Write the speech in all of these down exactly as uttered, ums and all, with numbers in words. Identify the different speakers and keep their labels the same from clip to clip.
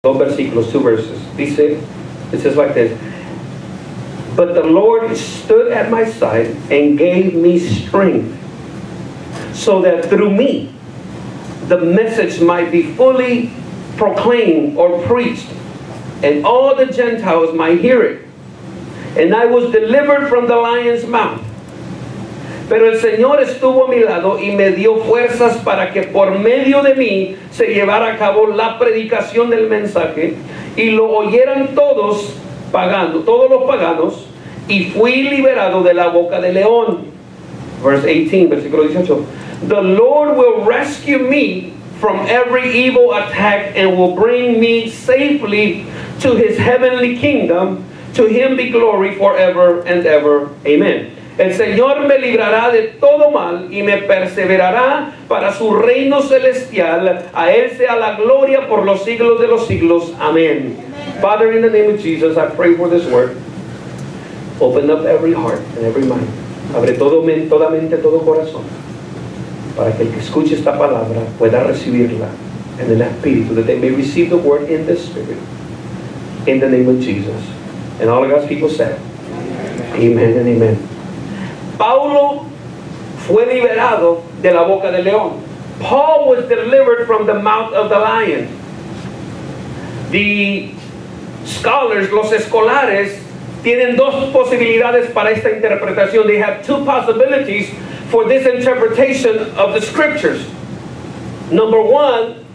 Speaker 1: dos versículos, two verses. Dice, it says like this. But the Lord stood at my side and gave me strength, so that through me the message might be fully proclaimed or preached, and all the Gentiles might hear it. And I was delivered from the lion's mouth. Pero el Señor estuvo a mi lado y me dio fuerzas para que por medio de mí se llevara a cabo la predicación del mensaje y lo oyeran todos pagando, todos los paganos, y fui liberado de la boca del león. Verse eighteen, versículo dieciocho. The Lord will rescue me from every evil attack and will bring me safely to his heavenly kingdom. To him be glory forever and ever. Amen. El Señor me librará de todo mal y me perseverará para su reino celestial. A Él sea la gloria por los siglos de los siglos. Amén. Father, in the name of Jesus, I pray for this word. Open up every heart and every mind. Abre todo, toda mente, todo corazón, para que el que escuche esta palabra pueda recibirla en el Espíritu, that they may receive the word in the Spirit. In the name of Jesus. And all of God's people said, amen and amen. Paulo fue liberado de la boca del león. Paul was delivered from the mouth of the lion. The scholars, los escolares, tienen dos posibilidades para esta interpretación. They have two possibilities for this interpretation of the scriptures. Number one,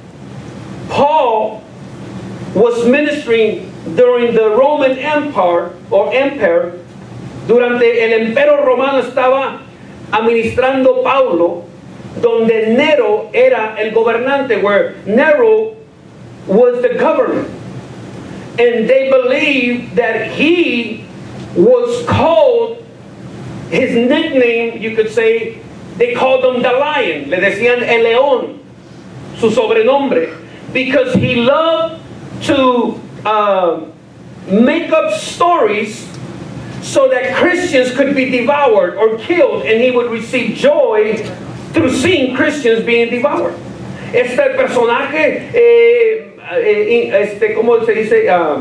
Speaker 1: Paul was ministering during the Roman Empire or empire. Durante el Imperio Romano estaba administrando Paulo, donde Nero era el gobernante, where Nero was the governor. And they believed that he was called, his nickname, you could say, they called him the lion. Le decían el león, su sobrenombre, because he loved to uh, make up stories so that Christians could be devoured or killed, and he would receive joy through seeing Christians being devoured. Este personaje, eh, eh, este, ¿cómo se dice? Uh,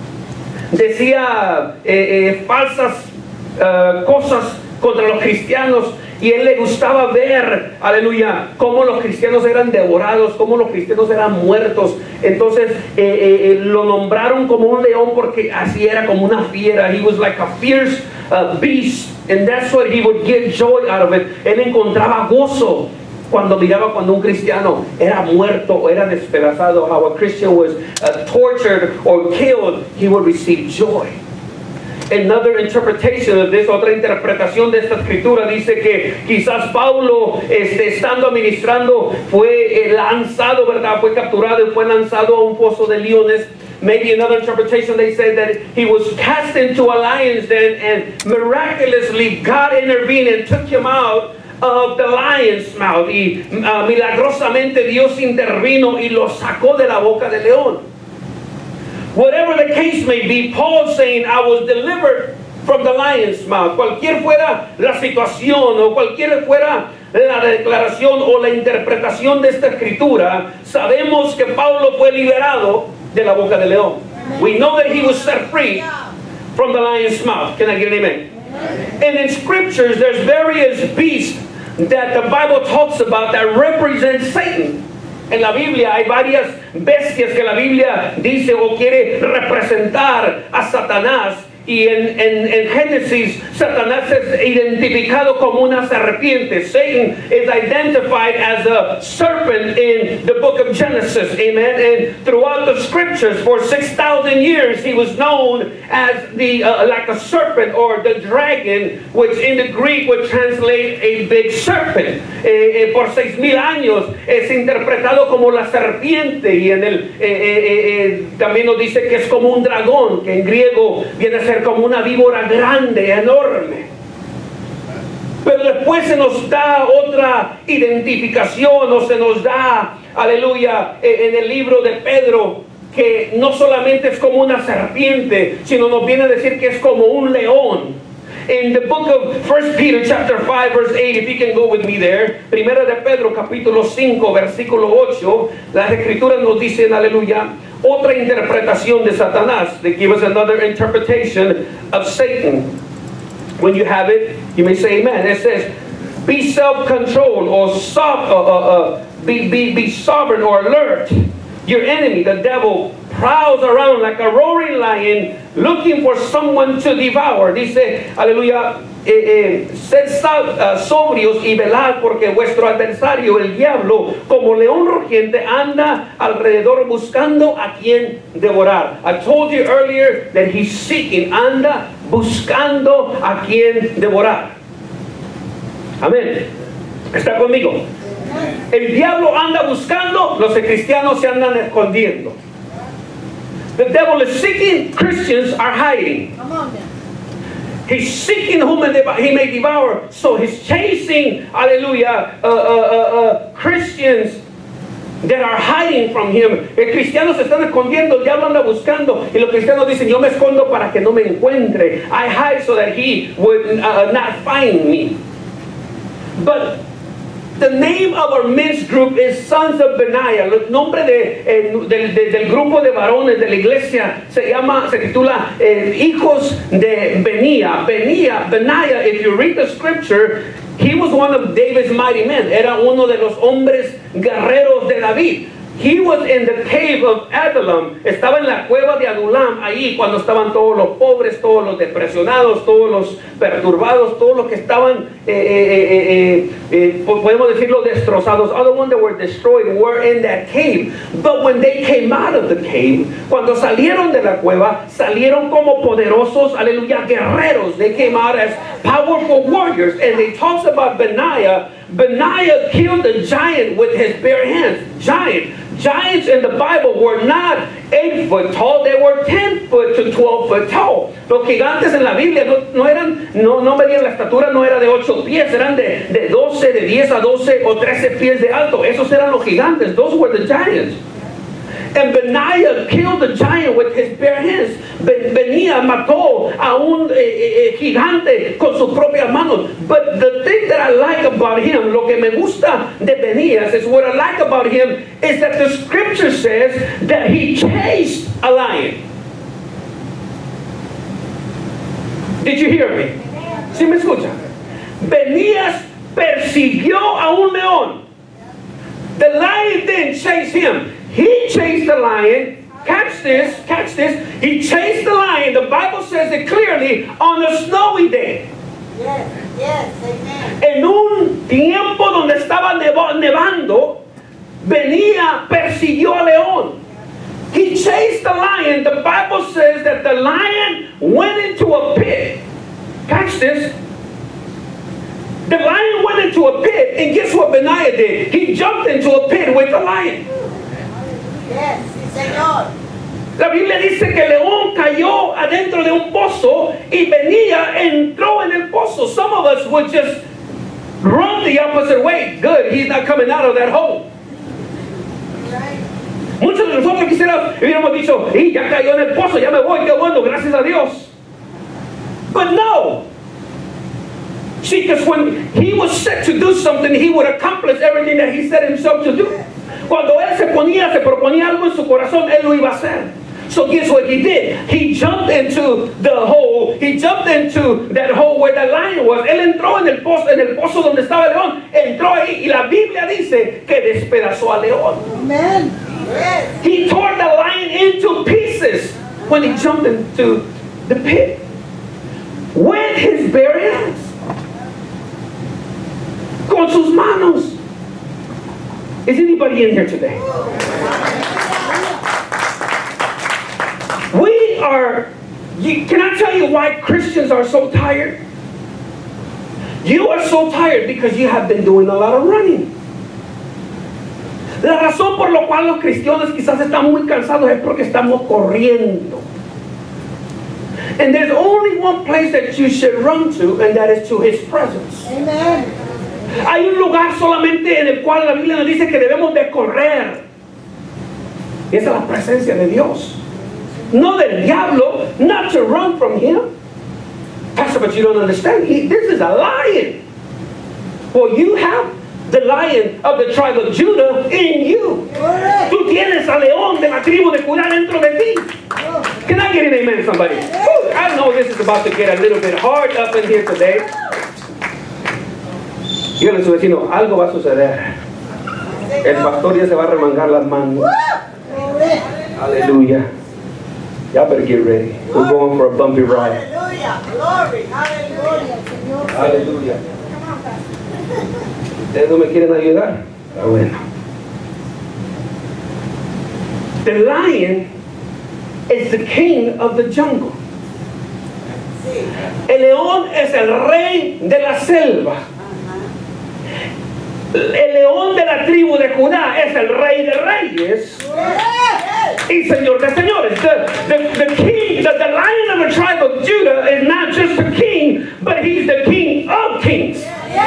Speaker 1: decía eh, eh, falsas uh, cosas contra los cristianos, y él le gustaba ver, aleluya, cómo los cristianos eran devorados, cómo los cristianos eran muertos. Entonces eh, eh, lo nombraron como un león porque así era, como una fiera. He was like a fierce uh, beast, and that's what he would get joy out of it. Él encontraba gozo cuando miraba cuando un cristiano era muerto o era despedazado. How a Christian was uh, tortured or killed, he would receive joy. Another interpretation of this, otra interpretación de esta escritura, dice que quizás Paulo, este, estando administrando, fue eh, lanzado, ¿verdad? Fue capturado y fue lanzado a un foso de leones. Maybe another interpretation, they said that he was cast into a lion's den, and miraculously God intervened and took him out of the lion's mouth. Y uh, milagrosamente Dios intervino y lo sacó de la boca del león. Whatever the case may be, Paul saying, I was delivered from the lion's mouth. Cualquier fuera la situación o cualquier fuera la declaración o la interpretación de esta escritura, sabemos que Pablo fue liberado de la boca del león. We know that he was set free from the lion's mouth. Can I get an amen? And in scriptures, there's various beasts that the Bible talks about that represent Satan. En la Biblia hay varias bestias que la Biblia dice o quiere representar a Satanás. Y en, en, en Génesis, Satanás es identificado como una serpiente. Satan is identified as a serpent in the book of Genesis. Amen. And throughout the scriptures, for six thousand years, he was known as the uh, like a serpent or the dragon, which in the Greek would translate a big serpent. Eh, eh, por seis mil años es interpretado como la serpiente. Y en el eh, eh, eh, también nos dice que es como un dragón, que en griego viene a ser como una víbora grande, enorme. Pero después se nos da otra identificación, o se nos da, aleluya, en el libro de Pedro, que no solamente es como una serpiente, sino nos viene a decir que es como un león. In the book of First Peter chapter five verse eight, if you can go with me there, Primera de Pedro capítulo cinco versículo ocho, las escrituras nos dicen, aleluya, otra interpretación de Satanás. They give us another interpretation of Satan. When you have it, you may say amen. It says, be self-controlled or so, uh, uh, uh, be, be, be sovereign or alert. Your enemy, the devil, prowls around like a roaring lion looking for someone to devour. Dice, aleluya, eh, eh, sed uh, sobrios y velad, porque vuestro adversario, el diablo, como león rugiente, anda alrededor buscando a quien devorar. I told you earlier that he's seeking, anda buscando a quien devorar. Amén. ¿Está conmigo? El diablo anda buscando, los cristianos se andan escondiendo. The devil is seeking, Christians are hiding.
Speaker 2: Come on then.
Speaker 1: He's seeking whom he may devour. So he's chasing, hallelujah, uh, uh, uh, uh, Christians that are hiding from him. El cristiano se están escondiendo, el diablo anda buscando. Y los cristianos dicen, yo me escondo para que no me encuentre. I hide so that he would uh, not find me. But the name of our men's group is Sons of Benaiah. El nombre de, eh, del, de, del grupo de varones de la iglesia se llama, se titula eh, Hijos de Benaiah. Benaiah, Benaiah, if you read the scripture, he was one of David's mighty men. Era uno de los hombres guerreros de David. He was in the cave of Adullam. Estaba en la cueva de Adulam, ahí cuando estaban todos los pobres, todos los depresionados, todos los perturbados, todos los que estaban, eh, eh, eh, eh, podemos decirlo, destrozados. All the ones that were destroyed were in that cave. But when they came out of the cave, cuando salieron de la cueva, salieron como poderosos, aleluya, guerreros. They came out as powerful warriors. And they talks about Benaiah. Benaiah killed a giant with his bare hands. Giant. Giants in the Bible were not eight foot tall, they were ten foot to twelve foot tall. Los gigantes en la Biblia no, no eran, no, no medían la estatura, no era de ocho pies, eran de, de doce, de diez a doce o trece pies de alto. Esos eran los gigantes, those were the giants. And Benaiah killed the giant with his bare hands. Ben, Benaiah mató a un eh, eh, gigante con sus propias manos. But the thing that I like about him, lo que me gusta de Benaiah, is what I like about him is that the scripture says that he chased a lion. Did you hear me? ¿Sí me escucha? Benaiah persiguió a un león. The lion didn't chase him. He chased the lion. Catch this, catch this. He chased the lion. The Bible says it clearly on a snowy day.
Speaker 2: Yes, yes, amen.
Speaker 1: En un tiempo donde estaba nevando, venía, persiguió al león. He chased the lion. The Bible says that the lion went into a pit. Catch this. The lion went into a pit, and guess what Benaiah did? He jumped into a pit with the lion.
Speaker 2: Yes, sí, Señor.
Speaker 1: La Biblia dice que el león cayó adentro de un pozo y Benaiah entró en el pozo. Some of us would just run the opposite way. Good, he's not coming out of that hole.
Speaker 2: Right.
Speaker 1: Muchos de nosotros quisiéramos, hubiéramos dicho, y ya cayó en el pozo, ya me voy, qué bueno, gracias a Dios. But no. See, because when he was set to do something, he would accomplish everything that he set himself to do. Cuando él se ponía, se proponía algo en su corazón, él lo iba a hacer. So guess what he did? He jumped into the hole. He jumped into that hole where the lion was. Él entró en el pozo, en el pozo donde estaba el león. Entró ahí y la Biblia dice que despedazó al león.
Speaker 2: Amen. Yes.
Speaker 1: He tore the lion into pieces when he jumped into the pit with his bare hands. Con sus manos. Is anybody in here today? We are, you, can I tell you why Christians are so tired? You are so tired because you have been doing a lot of running. La razón por la cual los cristianos quizás están muy cansados es porque estamos corriendo. And there's only one place that you should run to, and that is to His presence.
Speaker 2: Amen.
Speaker 1: Hay un lugar solamente en el cual la Biblia nos dice que debemos de correr. Y esa es la presencia de Dios. No del diablo, not to run from him. Pastor, but you don't understand. He, this is a lion. Well, you have the lion of the tribe of Judah in you. Tú tienes al león de la tribu de Judá dentro de ti. Can I get an amen, somebody? Woo, I know this is about to get a little bit hard up in here today. Dígale a su vecino, algo va a suceder. El pastor ya se va a remangar las manos. Aleluya. Y'all better get ready. We're going for a bumpy ride.
Speaker 2: Hallelujah. Glory. Hallelujah.
Speaker 1: Aleluya. ¿Ustedes no me quieren ayudar? Está bueno. The lion is the king of the jungle. El león es el rey de la selva. El león de la tribu de Judá es el rey de reyes y señor de señores. The, the, the king, the, the lion of the tribe of Judah is not just a king, but he's the king of kings.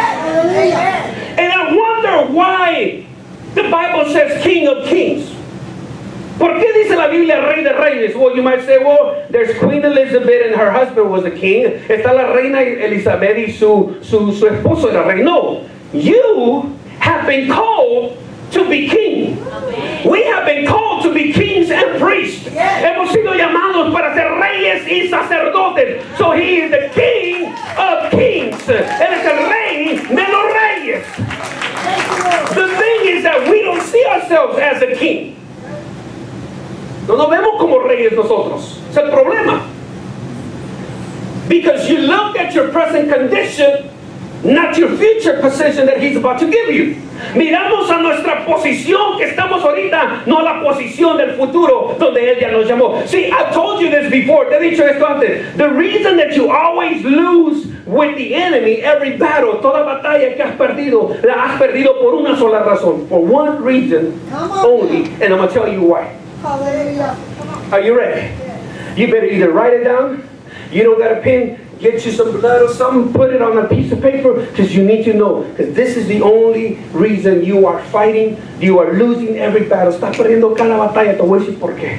Speaker 1: And I wonder why the Bible says king of kings. ¿Por qué dice la Biblia rey de reyes? Well, you might say, well, there's Queen Elizabeth and her husband was a king. Está la reina Elizabeth y su, su, su esposo era rey. No. You have been called to be king. We have been called to be kings and priests. Hemos sido llamados para ser reyes y sacerdotes. So he is the king of kings. Él es el rey de los reyes. The thing is that we don't see ourselves as a king. No nos vemos como reyes nosotros. Es el problema. Because you look at your present condition, not your future position that he's about to give you. Miramos a nuestra posición que estamos ahorita, no a la posición del futuro donde él ya nos llamó. See, I've told you this before. Te he dicho esto antes. The reason that you always lose with the enemy, every battle, toda batalla que has perdido, la has perdido por una sola razón. For one reason only. And I'm going to tell you why.
Speaker 2: Hallelujah.
Speaker 1: Are you ready? You better either write it down. You don't got a pen. Get you some blood or something, put it on a piece of paper, because you need to know. Because this is the only reason you are fighting, you are losing every battle. Estás perdiendo cada batalla. Te voy a decir por qué.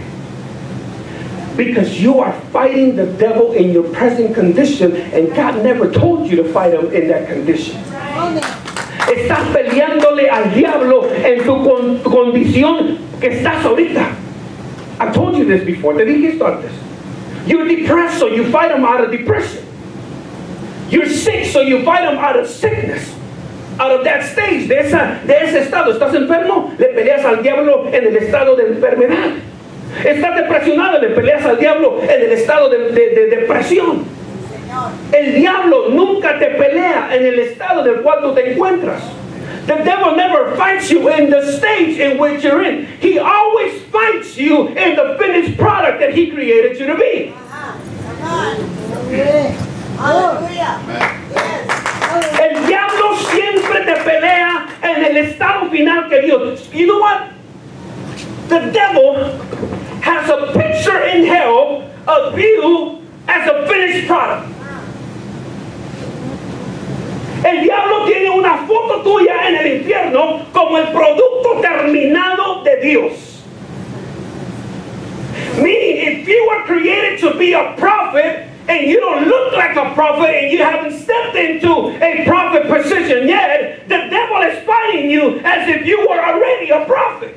Speaker 1: Because you are fighting the devil in your present condition, and God never told you to fight him in that condition. Estás peleándole al diablo en tu con, condición que estás ahorita. I told you this before. Te dije esto antes. You're depressed, so you fight him out of depression. You're sick, so you fight him out of sickness. Out of that stage, de, esa, de ese estado. Estás enfermo, le peleas al diablo en el estado de enfermedad. Estás depresionado, le peleas al diablo en el estado de, de, de depresión. El diablo nunca te pelea en el estado del cual tú te encuentras. The devil never fights you in the stage in which you're in. He always fights you in the finished product that he created you to be. El diablo siempre te pelea en el estado final que Dios. You know what? The devil has a picture in hell of you as a finished product. El diablo tiene una foto tuya en el infierno como el producto terminado de Dios. Meaning, if you were created to be a prophet and you don't look like a prophet and you haven't stepped into a prophet position yet, the devil is fighting you as if you were already a prophet.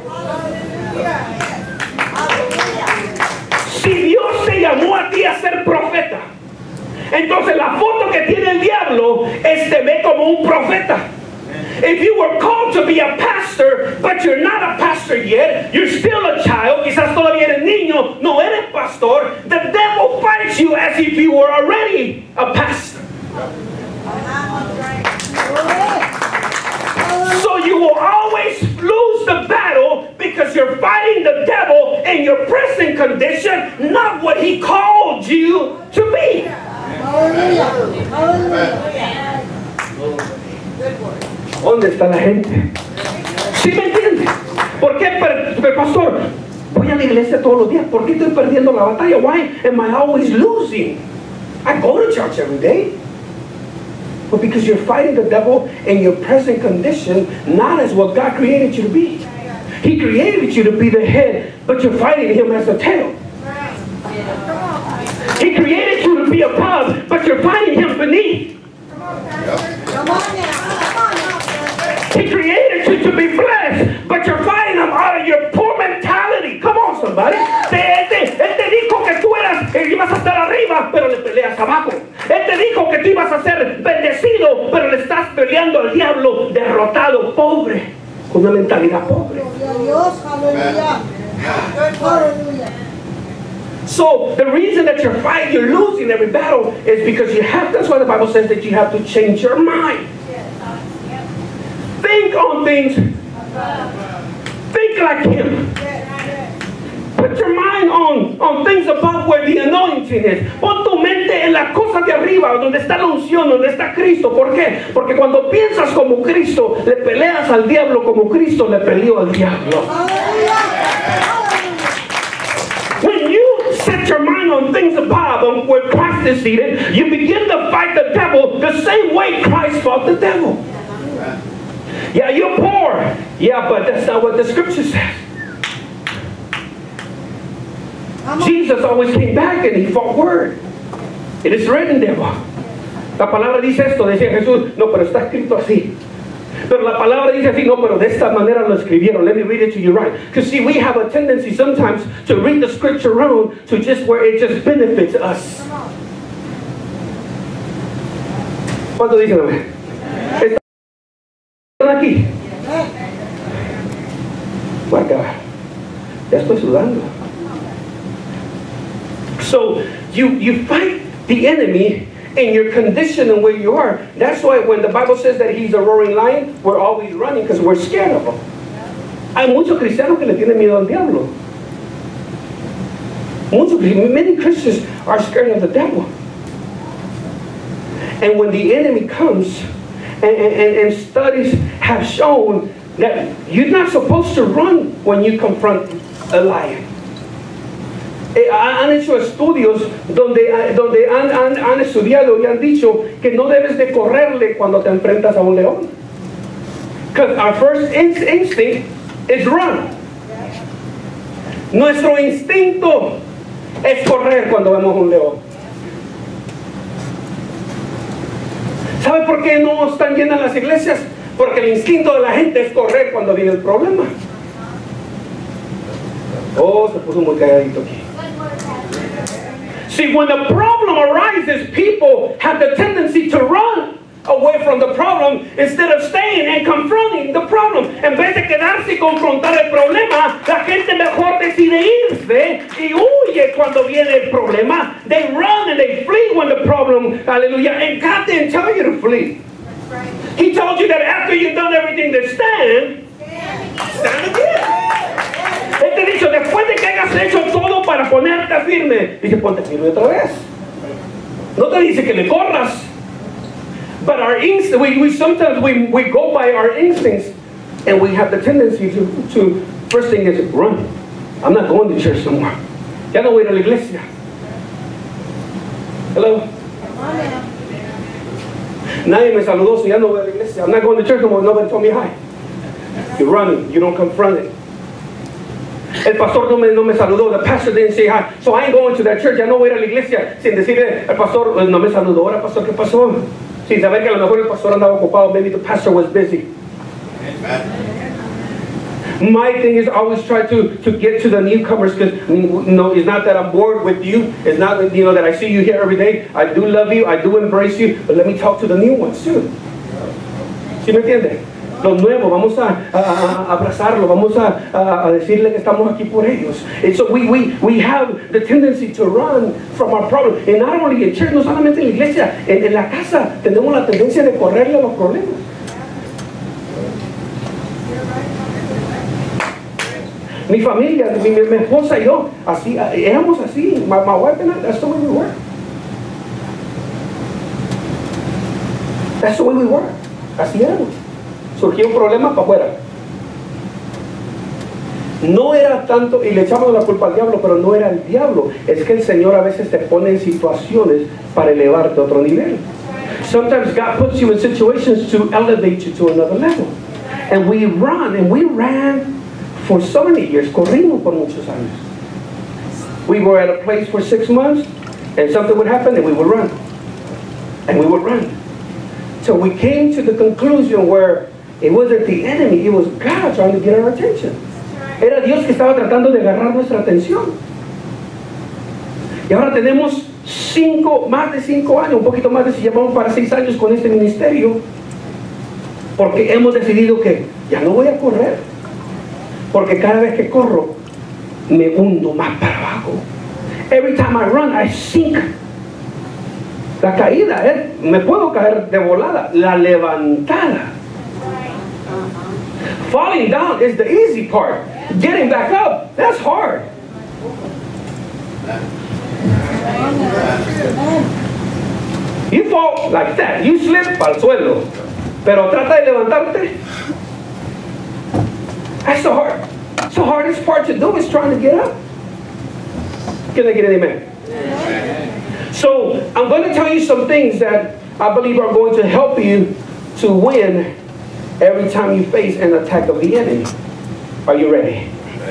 Speaker 1: Si Dios te llamó a ti a ser profeta, entonces la foto que tiene el diablo es te ve como un profeta. If you were called to be a pastor, but you're not a pastor yet, you're still a child, quizás todavía eres niño, no eres pastor, the devil fights you as if you were already a pastor. So you will always lose the battle because you're fighting the devil in your present condition, not what he called you to be. ¿Dónde está la gente? ¿Sí me entiende? ¿Por qué, pastor? Voy a la iglesia todos los días. ¿Por qué estoy perdiendo la batalla? Why am I always losing? I go to church every day. But because you're fighting the devil in your present condition, not as what God created you to be. He created you to be the head, but you're fighting him as a tail. He created you to be above, but you're fighting him beneath. He created you to be blessed, but you're fighting him out of your poor mentality. Come on, somebody. Él te, él te dijo que tú eras, que ibas a estar arriba, pero le peleas abajo. Él te dijo que tú ibas a ser bendecido, pero le estás peleando al diablo, derrotado, pobre, con una mentalidad pobre.
Speaker 2: Dios, aleluya. Aleluya.
Speaker 1: So the reason that you're fighting, you're losing every battle is because you have, that's why the Bible says that you have to change your mind. Think on things, think like him. Put your mind on, on things above where the anointing is. Pon tu mente en las cosas de arriba, donde está la unción, donde está Cristo. ¿Por qué? Porque cuando piensas como Cristo, le peleas al diablo como Cristo le peleó al diablo. When you set your mind on things above, on where Christ is seated, you begin to fight the devil the same way Christ fought the devil. Yeah, you're poor. Yeah, but that's not what the scripture says. Jesus always came back and he fought word. It is written there. La palabra dice esto, decía Jesús, no, pero está escrito así. Pero la palabra dice así, no, pero de esta manera lo escribieron. Let me read it to you right. Because see, we have a tendency sometimes to read the scripture around to just where it just benefits us. ¿Cuánto dicen amén? ¿Están aquí? My God, ya estoy sudando. So you, you fight the enemy in your condition and where you are. That's why when the Bible says that he's a roaring lion, we're always running because we're scared of him. Hay muchos cristianos que le tienen miedo al diablo. Muchos, many Christians are scared of the devil. And when the enemy comes, and, and, and studies have shown that you're not supposed to run when you confront a lion. Eh, han hecho estudios donde, donde han, han, han estudiado y han dicho que no debes de correrle cuando te enfrentas a un león. Because our first in instinct is run. Nuestro instinto es correr cuando vemos un león. ¿Sabe por qué no están llenas las iglesias? Porque el instinto de la gente es correr cuando viene el problema. Oh, se puso muy calladito aquí. See, when the problem arises, people have the tendency to run away from the problem instead of staying and confronting the problem. En vez de quedarse y confrontar el problema, la gente mejor decide irse y huye cuando viene el problema. They run and they flee when the problem, hallelujah. And God didn't tell you to flee. He told you that after you've done everything to stand, stand again. Él te ha dicho, después de que hayas hecho todo para ponerte firme, dice, ponte firme otra vez. No te dice que le corras. But our instincts, we, we sometimes we, we go by our instincts, and we have the tendency to, to, first thing is, run. I'm not going to church no more. Ya no voy a ir a la iglesia. Hello? Nadie me saludó, so ya no voy a la iglesia. I'm not going to church no more. Nobody told me hi. You're running. You don't confront it. El pastor no me, no me saludó. The pastor didn't say hi. So I ain't going to that church. Ya no voy a ir a la iglesia sin decirle, el pastor no me saludó. Ahora, pastor, ¿qué pasó? Sin saber que a lo mejor el pastor andaba ocupado. Maybe the pastor was busy. My thing is always try to, to get to the newcomers, because I mean, you know, it's not that I'm bored with you. It's not that, you know, that I see you here every day. I do love you. I do embrace you. But let me talk to the new ones too. ¿Sí me entiende? Los nuevos, vamos a, a, a abrazarlo, vamos a, a, a decirle que estamos aquí por ellos. And so we, we, we have the tendency to run from our problem. And not only in church, no solamente en la iglesia, en, en la casa tenemos la tendencia de correrle a los problemas. Mi familia, mi, mi esposa y yo, así, éramos así. My, my wife and I, that's the way we were. That's the way we were. Así éramos. Surgió un problema para afuera. No era tanto, y le echamos la culpa al diablo, pero no era el diablo. Es que el Señor a veces te pone en situaciones para elevarte a otro nivel. Sometimes God puts you in situations to elevate you to another level. And we run, and we ran for so many years. Corrimos por muchos años. We were at a place for six months, and something would happen, and we would run. And we would run. So we came to the conclusion where It wasn't the enemy, it was God trying to get our attention. Era Dios que estaba tratando de agarrar nuestra atención. Y ahora tenemos cinco, más de cinco años, un poquito más de si llevamos para seis años con este ministerio, porque hemos decidido que ya no voy a correr, porque cada vez que corro me hundo más para abajo. Every time I run, I sink. La caída, eh, me puedo caer de volada. La levantada. Falling down is the easy part. Getting back up, that's hard. You fall like that, you slip al suelo, pero trata de levantarte. That's the hard. It's the hardest part to do is trying to get up. Can I get an amen? Amen? So I'm going to tell you some things that I believe are going to help you to win every time you face an attack of the enemy. Are you ready?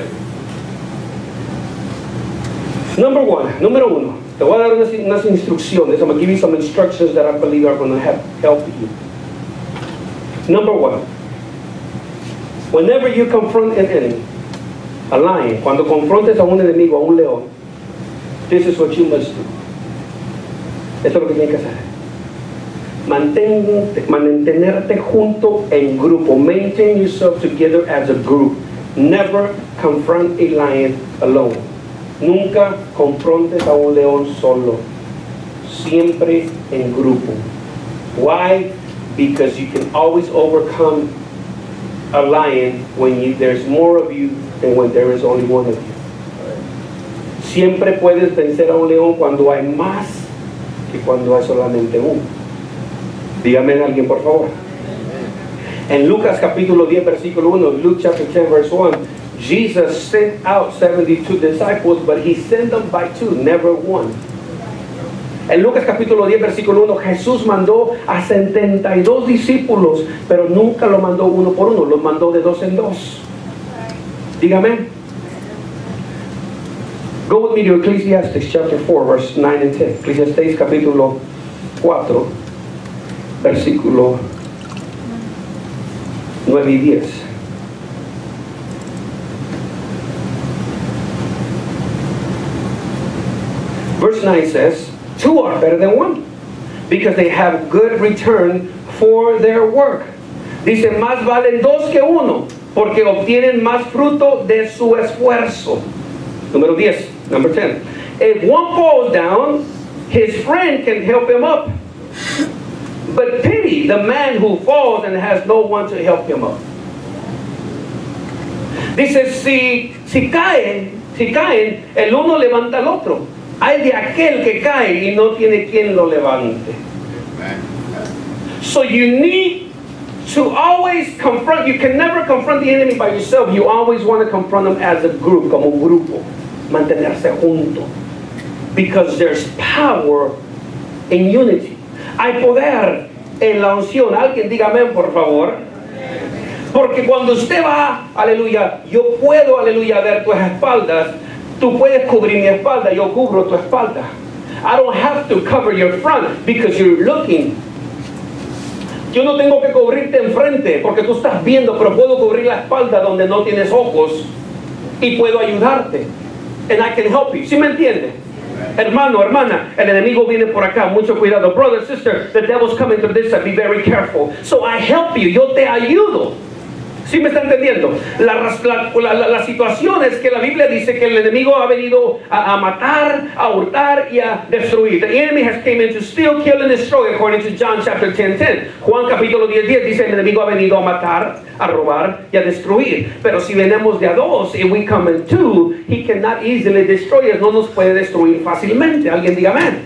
Speaker 1: Number one, número uno. Te voy a dar unas, unas instrucciones. I'm going to give you some instructions that I believe are going to help, help you. Number one. Whenever you confront an enemy, a lion, cuando confrontes a un enemigo, a un león, this is what you must do. Esto es lo que tienes que hacer. Mantente, mantenerte junto en grupo. Maintain yourself together as a group. Never confront a lion alone. Nunca confrontes a un león solo. Siempre en grupo. Why? Because you can always overcome a lion when you, there's more of you than when there is only one of you. Siempre puedes vencer a un león cuando hay más que cuando hay solamente uno. Dígame a alguien, por favor. En Lucas capítulo diez, versículo uno, Luke chapter ten, verse one, Jesus sent out seventy-two disciples, but he sent them by two, never one. En Lucas capítulo diez, versículo uno, Jesús mandó a setenta y dos discípulos, pero nunca lo mandó uno por uno, los mandó de dos en dos. Dígame. Go with me to Ecclesiastes chapter four, verse nine and ten. Ecclesiastes capítulo cuatro, versículo nueve y diez. Verse nine says, two are better than one, because they have good return for their work. Dice, más valen dos que uno, porque obtienen más fruto de su esfuerzo. Número diez, number ten. If one falls down, his friend can help him up. But pity the man who falls and has no one to help him up. Dice, si, si caen, si caen, el uno levanta al otro. Hay de aquel que cae y no tiene quien lo levante. So you need to always confront. You can never confront the enemy by yourself. You always want to confront him as a group, como un grupo. Mantenerse junto. Because there's power in unity. Hay poder en la unción. Alguien diga amén, por favor. Porque cuando usted va, aleluya, yo puedo, aleluya, ver tus espaldas. Tú puedes cubrir mi espalda, yo cubro tu espalda. I don't have to cover your front because you're looking. Yo no tengo que cubrirte enfrente porque tú estás viendo, pero puedo cubrir la espalda donde no tienes ojos y puedo ayudarte. And I can help you. ¿Sí me entiende? Hermano, hermana, el enemigo viene por acá. Mucho cuidado. Brother, sister, the devil's coming through this side. Be very careful. So I help you. Yo te ayudo. ¿Sí me está entendiendo? La, la, la, la situación es que la Biblia dice que el enemigo ha venido a, a matar, a hurtar y a destruir. The enemy has came in to steal, kill and destroy, according to John chapter ten, ten. Juan capítulo diez, diez dice el enemigo ha venido a matar, a robar y a destruir. Pero si venimos de a dos, if we come in two, he cannot easily destroy us. No nos puede destruir fácilmente. Alguien diga amén.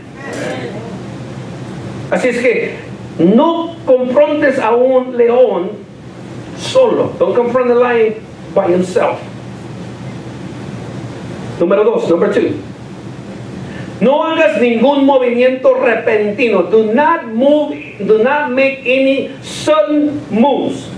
Speaker 1: Así es que no confrontes a un león solo. Don't confront the lion by himself. Número dos, number two. No hagas ningún movimiento repentino. Do not move, do not make any sudden moves.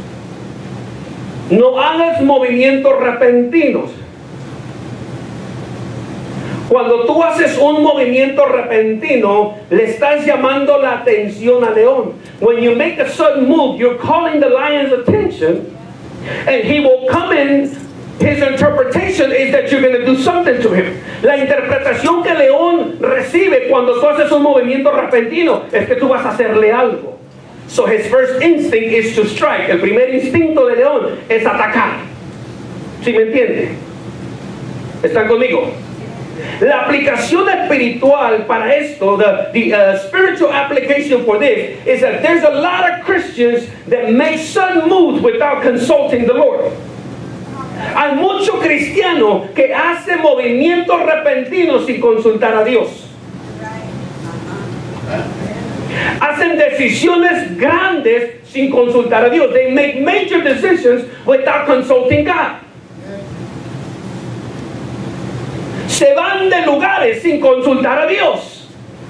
Speaker 1: No hagas movimientos repentinos. Cuando tú haces un movimiento repentino, le estás llamando la atención al león. When you make a sudden move, you're calling the lion's attention, and he will come in. His interpretation is that you're going to do something to him. La interpretación que el león recibe cuando tú haces un movimiento repentino es que tú vas a hacerle algo. So his first instinct is to strike. El primer instinto del león es atacar. ¿Sí me entiende? ¿Están conmigo? La aplicación espiritual para esto, the, the uh, spiritual application for this, is that there's a lot of Christians that make sudden moves without consulting the Lord. Hay mucho cristiano que hace movimientos repentinos sin consultar a Dios. Hacen decisiones grandes sin consultar a Dios. They make major decisions without consulting God. Se van de lugares sin consultar a Dios.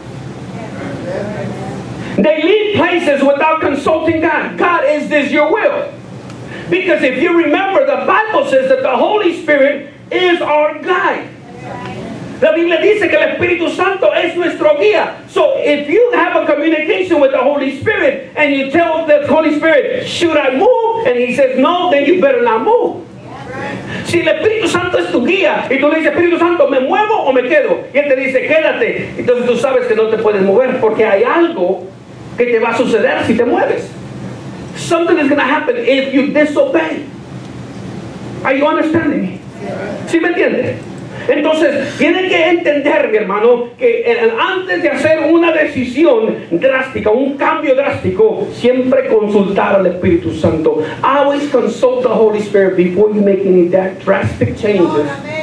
Speaker 1: They leave places without consulting God. God, is this your will? Because if you remember, the Bible says that the Holy Spirit is our guide. La Biblia dice que el Espíritu Santo es nuestro guía. So if you have a communication with the Holy Spirit and you tell the Holy Spirit, should I move? And he says no, then you better not move. Si el Espíritu Santo es tu guía y tú le dices, Espíritu Santo, ¿me muevo o me quedo? Y él te dice, quédate. Entonces tú sabes que no te puedes mover porque hay algo que te va a suceder si te mueves. Something is going to happen if you disobey. Are you understanding me? ¿Sí me entiende? Entonces, tiene que entender, mi hermano, que antes de hacer una decisión drástica, un cambio drástico, siempre consultar al Espíritu Santo. Always consult the Holy Spirit before you make any that drastic changes.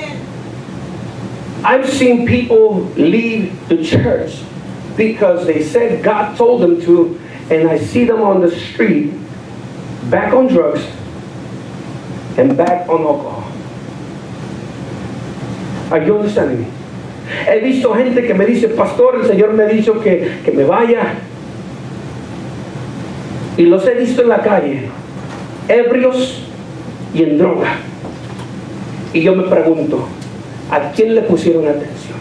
Speaker 1: I've seen people leave the church because they said God told them to, and I see them on the street, back on drugs and back on alcohol. Are you understanding me? He visto gente que me dice, pastor, el Señor me ha dicho que, que me vaya. Y los he visto en la calle, ebrios y en droga. Y yo me pregunto, ¿a quién le pusieron atención?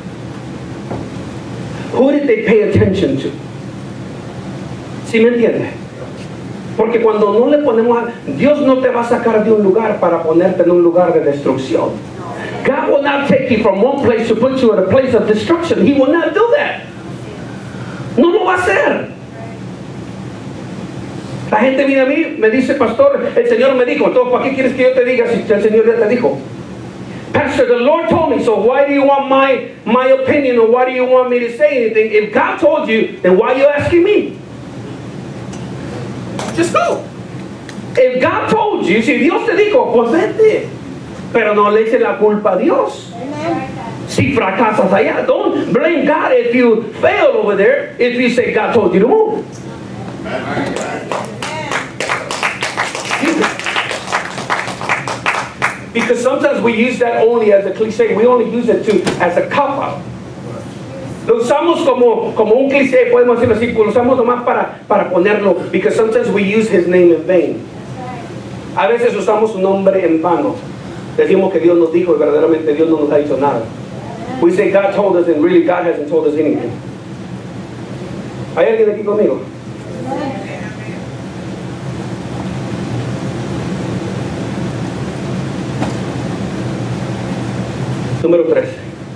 Speaker 1: Who did they pay attention to? ¿Sí me entiende? Porque cuando no le ponemos a... Dios no te va a sacar de un lugar para ponerte en un lugar de destrucción. God will not take you from one place to put you in a place of destruction. He will not do that. No lo va a hacer. La gente viene a mí, me dice, pastor, el Señor me dijo. Entonces, ¿para qué quieres que yo te diga si el Señor ya te dijo? Pastor, the Lord told me, so why do you want my, my opinion, or why do you want me to say anything? If God told you, then why are you asking me? Just go. If God told you, si Dios te dijo, pues vete. Pero no le eches la culpa a Dios. Si fracasas allá, don't blame God if you fail over there, if you say God told you to move. Because sometimes we use that only as a cliche. We only use it to as a cop-out. Lo usamos como, como un cliché, podemos decirlo así, lo usamos nomás para, para ponerlo, because sometimes we use his name in vain. A veces usamos su nombre en vano. Decimos que Dios nos dijo y verdaderamente Dios no nos ha dicho nada. We say God told us and really God hasn't told us anything. ¿Hay alguien aquí conmigo? Número tres.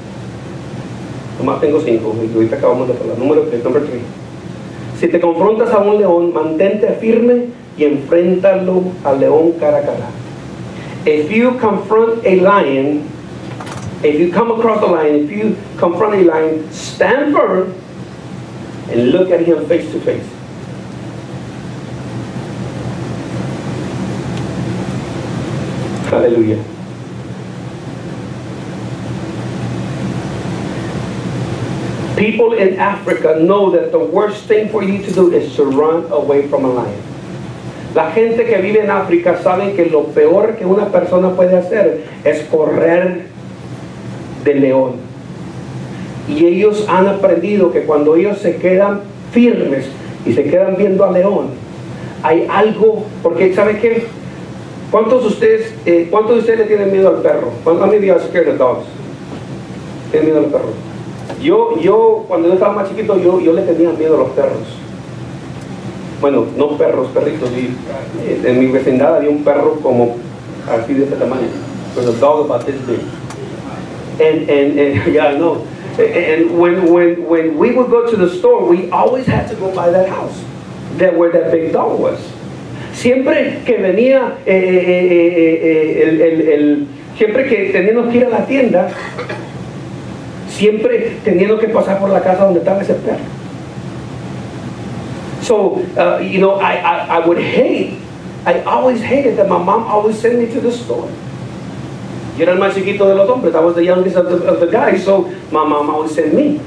Speaker 1: Nomás tengo cinco y ahorita acabamos de hablar. Número tres, número tres. Si te confrontas a un león, mantente firme y enfréntalo al león cara a cara. If you confront a lion, if you come across a lion, if you confront a lion, stand firm and look at him face to face. Hallelujah. People in Africa know that the worst thing for you to do is to run away from a lion. La gente que vive en África sabe que lo peor que una persona puede hacer es correr del león. Y ellos han aprendido que cuando ellos se quedan firmes y se quedan viendo al león, hay algo, porque ¿sabe qué? ¿Cuántos de ustedes, eh, ¿cuántos de ustedes le tienen miedo al perro? How many of you are scared of dogs? Tiene miedo a los perros. Yo, yo, cuando yo estaba más chiquito, yo, yo le tenía miedo a los perros. Bueno, no perros, perritos. Y en mi vecindad había un perro como así de este tamaño. It was a dog about this big. And, and, and yeah, I know. And when, when, when we would go to the store, we always had to go by that house, that where that big dog was. Siempre que venía, eh, eh, eh, eh, el, el, el, siempre que teníamos que ir a la tienda, siempre teniendo que pasar por la casa donde estaba ese perro. So, uh, you know, I, I, I would hate, I always hated that my mom always sent me to the store. Yo era el más chiquito de los hombres. I was the youngest of the, of the guys, so my mom always sent me.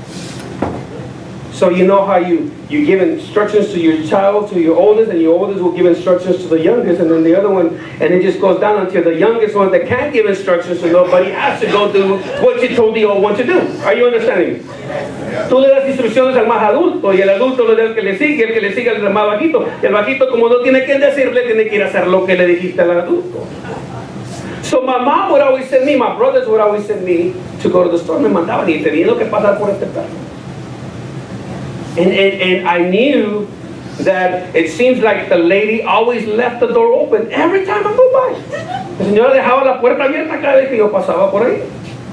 Speaker 1: So you know how you, you give instructions to your child, to your oldest, and your oldest will give instructions to the youngest, and then the other one, and it just goes down until the youngest one that can't give instructions to nobody has to go do what you told the old one to do. Are you understanding? Tú le das instrucciones al más adulto, y el adulto le da al que le sigue, el que le sigue al más bajito, y el bajito, como no tiene que decirle, tiene que ir a hacer lo que le dijiste al adulto. So my mom would always send me, my brothers would always send me to go to the store. Me mandaban y teniendo que pasar por este perro. And, and, and I knew that it seems like the lady always left the door open every time I go by. La señora dejaba la puerta abierta cada vez que yo pasaba por ahí.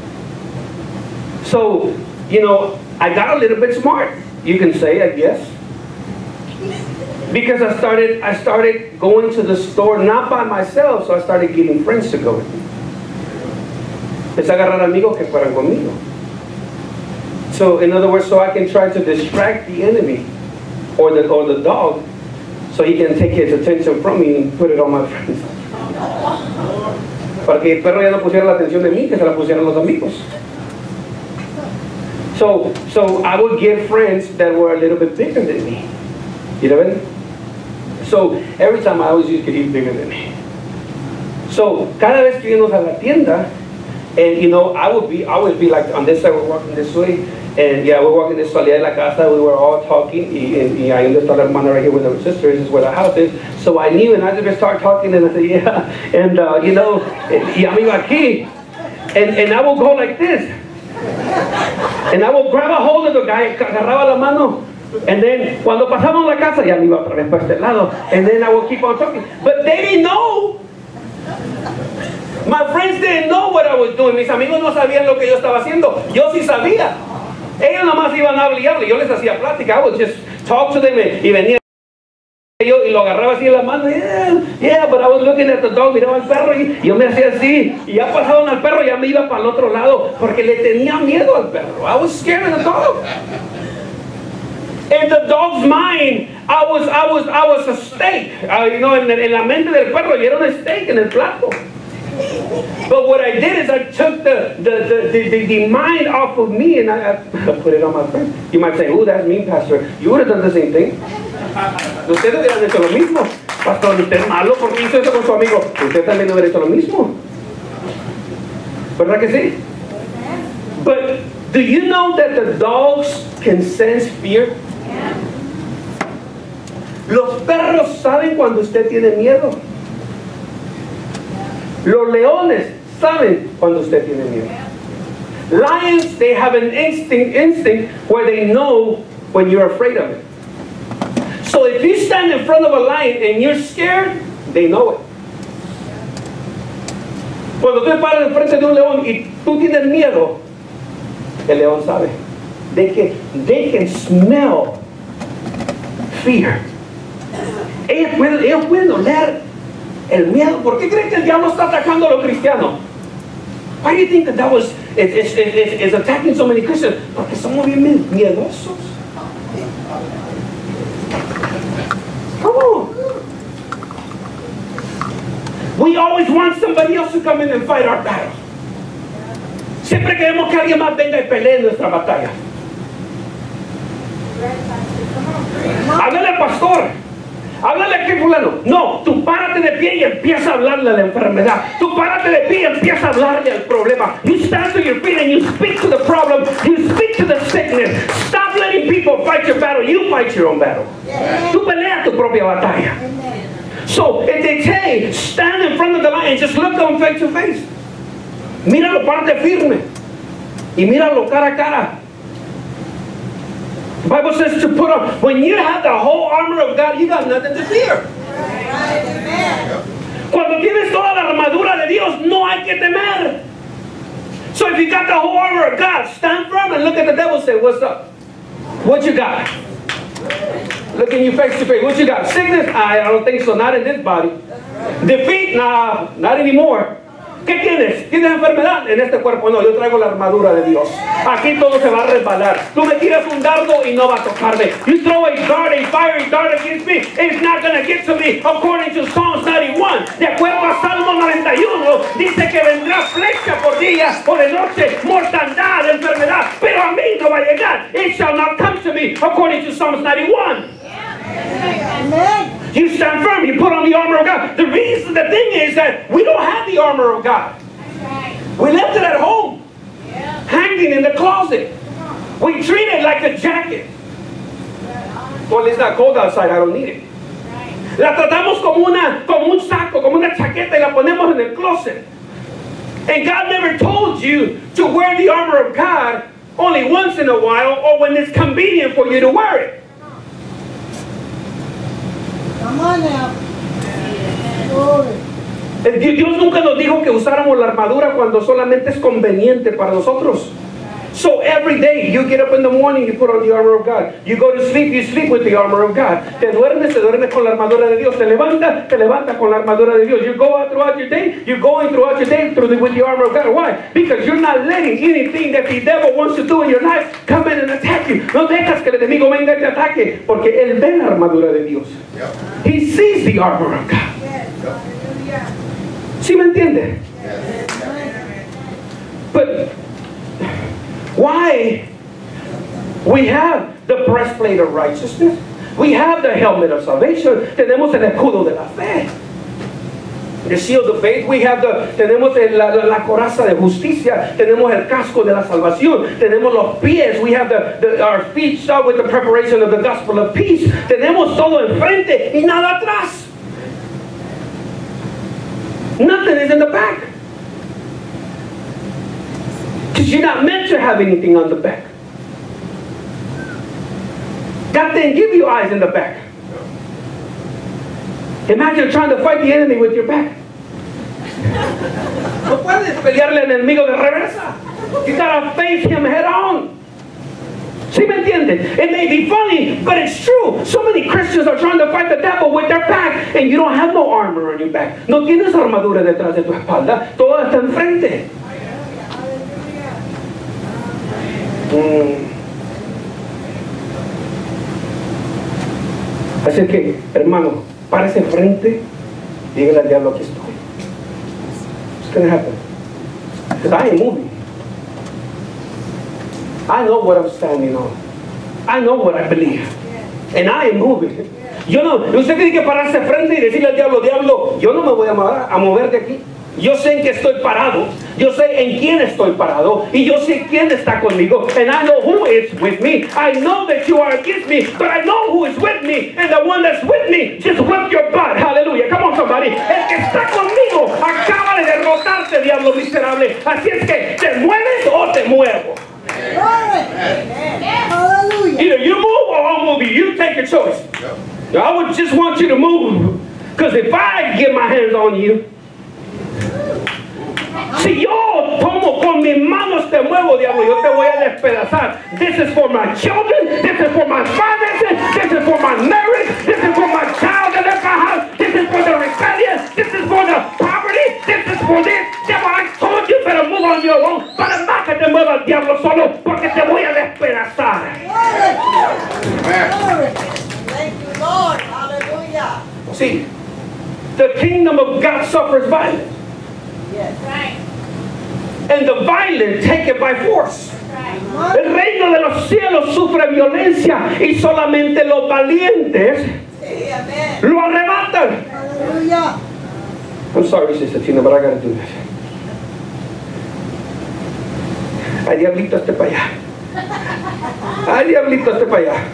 Speaker 1: So, you know, I got a little bit smart, you can say, I guess. Because I started, I started going to the store not by myself, so I started getting friends to go with me. Empecé a agarrar amigos que fueran conmigo. So, in other words, so I can try to distract the enemy or the, or the dog so he can take his attention from me and put it on my friends. Para que el perro ya no pusiera la atención de mí, que se la pusieran los amigos. So, so I would get friends that were a little bit bigger than me. You know what I mean? So, every time I always used to get bigger than me. So, cada vez que íbamos a la tienda, and you know, I would be, I would be like on this side, we're walking this way, and yeah, we're walking this way de la casa, we were all talking, y, and, y ahí está la hermana right here with her sister, this is where the house is, so I knew, and I just started talking, and I said, yeah, and uh, you know, y amigo aquí, and, and I will go like this, and I will grab a hold of the guy, agarraba la mano, and then, cuando pasamos la casa, ya me iba otra vez para este lado, and then I will keep on talking, but they didn't know. My friends didn't know what I was doing. Mis amigos no sabían lo que yo estaba haciendo. Yo sí sabía. Ellos nomás iban a hablarle. Yo les hacía plática. I would just talk to them. Y venía yo y lo agarraba así en la mano. Yeah, yeah, but I was looking at the dog. Miraba al perro y yo me hacía así. Y ya pasaron al perro, ya me iba para el otro lado. Porque le tenía miedo al perro. I was scared of the dog. In the dog's mind, I was, I was, I was a steak. Uh, you know, en, en la mente del perro, yo era un steak en el plato. But what I did is I took the, the, the, the, the mind off of me and I, I put it on my friend. You might say, oh, that's mean, Pastor. You would have done the same thing. Ustedes hubieran hecho lo mismo. Pastor, usted es malo porque hizo eso con su amigo. Usted también hubiera hecho lo mismo. ¿Verdad que sí? But do you know that the dogs can sense fear? Los perros saben cuando usted tiene miedo. Los leones saben cuando usted tiene miedo. Lions, they have an instinct, instinct where they know when you're afraid of it. So if you stand in front of a lion and you're scared, they know it. Cuando tú paras en frente de un león y tú tienes miedo, el león sabe. They can, they can smell fear. Ellos pueden, ellos pueden oler el miedo. ¿Por qué creen que el diablo está atacando a los cristianos? Why do you think that that was it, it, it, it, it's attacking so many Christians? Porque somos bien miedosos. Come on. We always want somebody else to come in and fight our battle. Siempre queremos que alguien más venga y pelee en nuestra batalla. Háblale al pastor. Háblale a qué fulano. No, tú párate de pie y empieza a hablarle a la enfermedad. Tú párate de pie y empieza a hablarle al problema. You stand to your feet and you speak to the problem. You speak to the sickness. Stop letting people fight your battle. You fight your own battle. Tú pelea tu propia batalla. So, if they say, stand in front of the lion, just look them face to face. Míralo, párate firme. Y míralo cara a cara. The Bible says to put on, when you have the whole armor of God, you got nothing to fear. Cuando tienes toda la armadura de Dios, no hay que temer. So if you got the whole armor of God, stand firm and look at the devil and say, what's up? What you got? Looking you face to face. What you got? Sickness? I don't think so. Not in this body. Defeat? Nah, not anymore. ¿Qué tienes? ¿Tienes enfermedad? En este cuerpo no, yo traigo la armadura de Dios. Aquí todo se va a resbalar. Tú me tiras un dardo y no va a tocarme. You throw a dart, a fiery dart against me, it's not going to get to me. According to Psalms ninety-one, de acuerdo a Salmo noventa y uno, dice que vendrá flecha por día o de noche, mortandad, enfermedad, pero a mí no va a llegar. It shall not come to me, according to Psalms ninety-one.
Speaker 2: Amen.
Speaker 1: You stand firm, you put on the armor of God. The reason, the thing is that we don't have the armor of God. We left it at home, hanging in the closet. We treat it like a jacket. Well, it's not cold outside, I don't need it. La tratamos como, una, como un saco, como una chaqueta y la ponemos en el closet. And God never told you to wear the armor of God only once in a while or when it's convenient for you to wear it.
Speaker 2: Come on now. Glory.
Speaker 1: Dios nunca nos dijo que usáramos la armadura cuando solamente es conveniente para nosotros. So every day you get up in the morning, you put on the armor of God. You go to sleep, you sleep with the armor of God. Te duermes, te duermes con la armadura de Dios. Te levantas, te levantas con la armadura de Dios. You go out throughout your day, you're going throughout your day through the, with the armor of God. Why? Because you're not letting anything that the devil wants to do in your life come in and attack you. No dejas que el enemigo venga y te ataque, porque él ve la armadura de Dios. Yep. He sees the armor of God.
Speaker 2: Yes.
Speaker 1: ¿Sí me entiende?
Speaker 2: Yes.
Speaker 1: But why we have the breastplate of righteousness, we have the helmet of salvation, tenemos el escudo de la fe, the shield of faith, we have the, tenemos el, la, la coraza de justicia, tenemos el casco de la salvación, tenemos los pies, we have the, the, our feet shod with the preparation of the gospel of peace, tenemos todo enfrente y nada atrás. Nothing is in the back. Because you're not meant to have anything on the back. God didn't give you eyes in the back. Imagine trying to fight the enemy with your back. No puedes pelearle al enemigo de reversa. You gotta face him head on. ¿Sí me entienden? It may be funny, but it's true. So many Christians are trying to fight the devil with their back, and you don't have no armor on your back. No tienes armadura detrás de tu espalda. Todo está enfrente. Mm. Así que, hermano, párese enfrente, dígale al diablo, aquí estoy. It's going to happen. Because I ain't moving. I know what I'm standing on. I know what I believe. And I am moving. Yo no, usted tiene que pararse frente y decirle al diablo, diablo, yo no me voy a mover, a mover de aquí. Yo sé en qué estoy parado. Yo sé en quién estoy parado. Y yo sé quién está conmigo. And I know who is with me. I know that you are against me, but I know who is with me. And the one that's with me, just whip your butt. Hallelujah. Come on, somebody. El que está conmigo acaba de derrotarte, diablo miserable. Así es que, ¿te mueves o te muevo?
Speaker 2: Hallelujah.
Speaker 1: Either you move or I'll move you. You take your choice. I would just want you to move. Because if I get my hands on you, si yo tomo con mis manos te muevo, diablo, yo te voy a despedazar. This is for my children. This is for my finances. This is for my marriage. This is for my child that left my house. This is for the rebellion. This is for the poverty. This is for this. Devil, I told you better move on your own. Para más que te mueva el diablo solo, porque te voy a despedazar.
Speaker 2: Thank you, Lord. Hallelujah.
Speaker 1: See, the kingdom of God suffers violence.
Speaker 2: Yes. Right.
Speaker 1: And the violent take it by force.
Speaker 2: Right.
Speaker 1: El reino de los cielos sufre violencia y solamente los valientes
Speaker 2: Sí, amen.
Speaker 1: lo arrebatan.
Speaker 2: Hallelujah.
Speaker 1: I'm sorry, Sister Tina, but I gotta do this. Ay, diablito, este para allá. Ay, diablito, este para allá.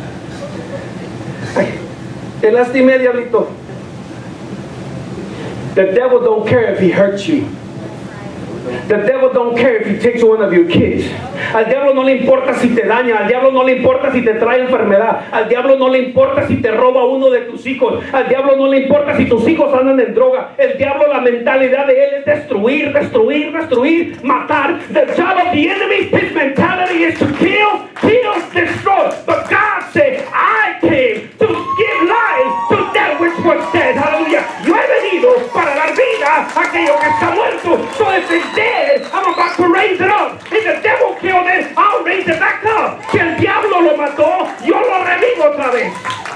Speaker 1: Ay, te lastimé, diablito. The devil don't care if he hurts you. The devil don't care if he takes one of your kids. Al diablo no le importa si te daña. Al diablo no le importa si te trae enfermedad. Al diablo no le importa si te roba uno de tus hijos. Al diablo no le importa si tus hijos andan en droga. El diablo, la mentalidad de él es destruir, destruir, destruir, matar. The job of the enemy, his mentality is to kill, kill, destroy. But God said, I came to give life to that which was dead. Hallelujah. Yo he venido para dar vida a aquello que está muerto. So if it's dead, I'm about to raise it up. If the devil killed it, I'll raise it back up. Si el diablo lo mató, yo lo revivo otra vez.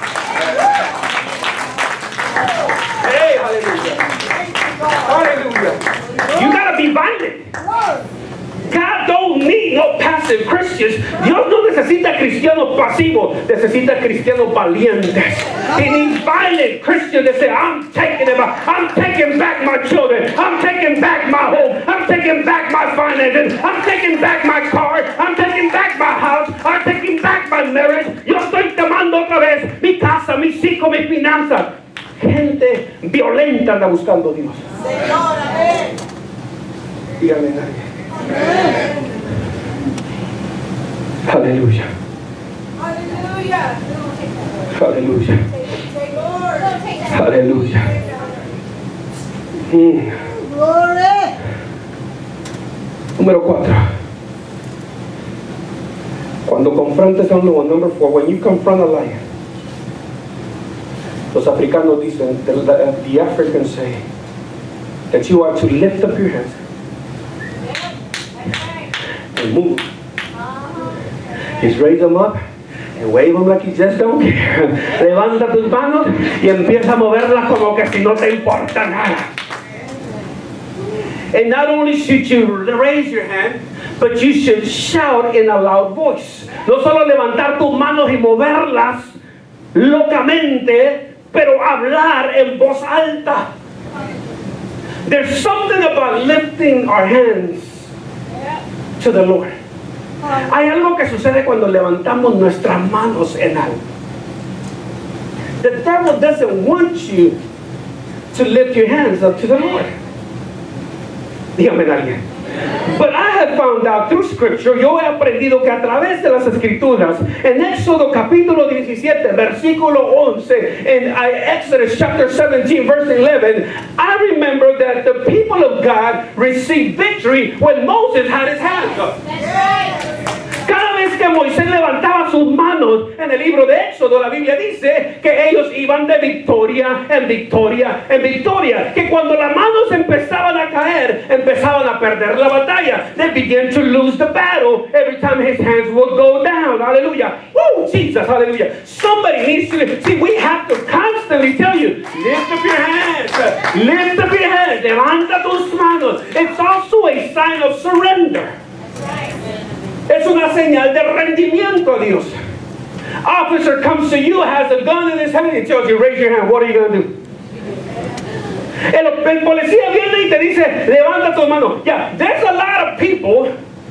Speaker 1: Hey, hallelujah. Hallelujah. You gotta be violent. God don't need no passive Christians. Dios no necesita cristianos pasivos, necesita cristianos valientes. He needs violent Christians that say, I'm taking it back. I'm taking back my children. I'm taking back my home. I'm taking back my finances. I'm taking back my car. I'm taking back my house. I'm taking back my marriage. Yo estoy tomando otra vez mi casa, mis hijos, mis finanzas. Gente violenta anda buscando a Dios.
Speaker 2: Señor, amén.
Speaker 1: Dígame nadie. Aleluya.
Speaker 2: Hallelujah.
Speaker 1: Aleluya.
Speaker 2: Lord.
Speaker 1: Aleluya. Mm.
Speaker 2: Glory.
Speaker 1: Número cuatro. Cuando confrontes a un lobo. Number four. When you confront a lion. Los africanos dicen, the, the, the Africans say, that you are to lift up your hands and move. Just raise them up and wave them like you just don't care. Levanta tus manos y empieza a moverlas como que si no te importa nada. And not only should you raise your hand, but you should shout in a loud voice. No solo levantar tus manos y moverlas locamente, pero hablar en voz alta. There's something about lifting our hands to the Lord. Hay algo que sucede cuando levantamos nuestras manos en algo. The devil doesn't want you to lift your hands up to the Lord. Dígame alguien. But I have found out through scripture, yo he aprendido que a través de las escrituras, en Éxodo capítulo diecisiete, versículo once, en Exodus chapter seventeen, verse eleven, I remember that the people of God received victory when Moses had his hands up.
Speaker 2: That's right.
Speaker 1: Cada vez que Moisés levantaba sus manos en el libro de Éxodo, la Biblia dice que ellos iban de victoria en victoria en victoria. Que cuando las manos empezaban a caer, empezaban a perder la batalla. They began to lose the battle every time his hands would go down. Hallelujah. Woo, Jesus, hallelujah. Somebody needs to, see, we have to constantly tell you, lift up your hands. Lift up your hands. Levanta tus manos. It's also a sign of surrender. Es una señal de rendimiento a Dios. Officer comes to you, has a gun in his hand, and tells you, raise your hand. What are you going to do? El, el policía viene y te dice, levanta tu mano. Yeah, there's a lot of people,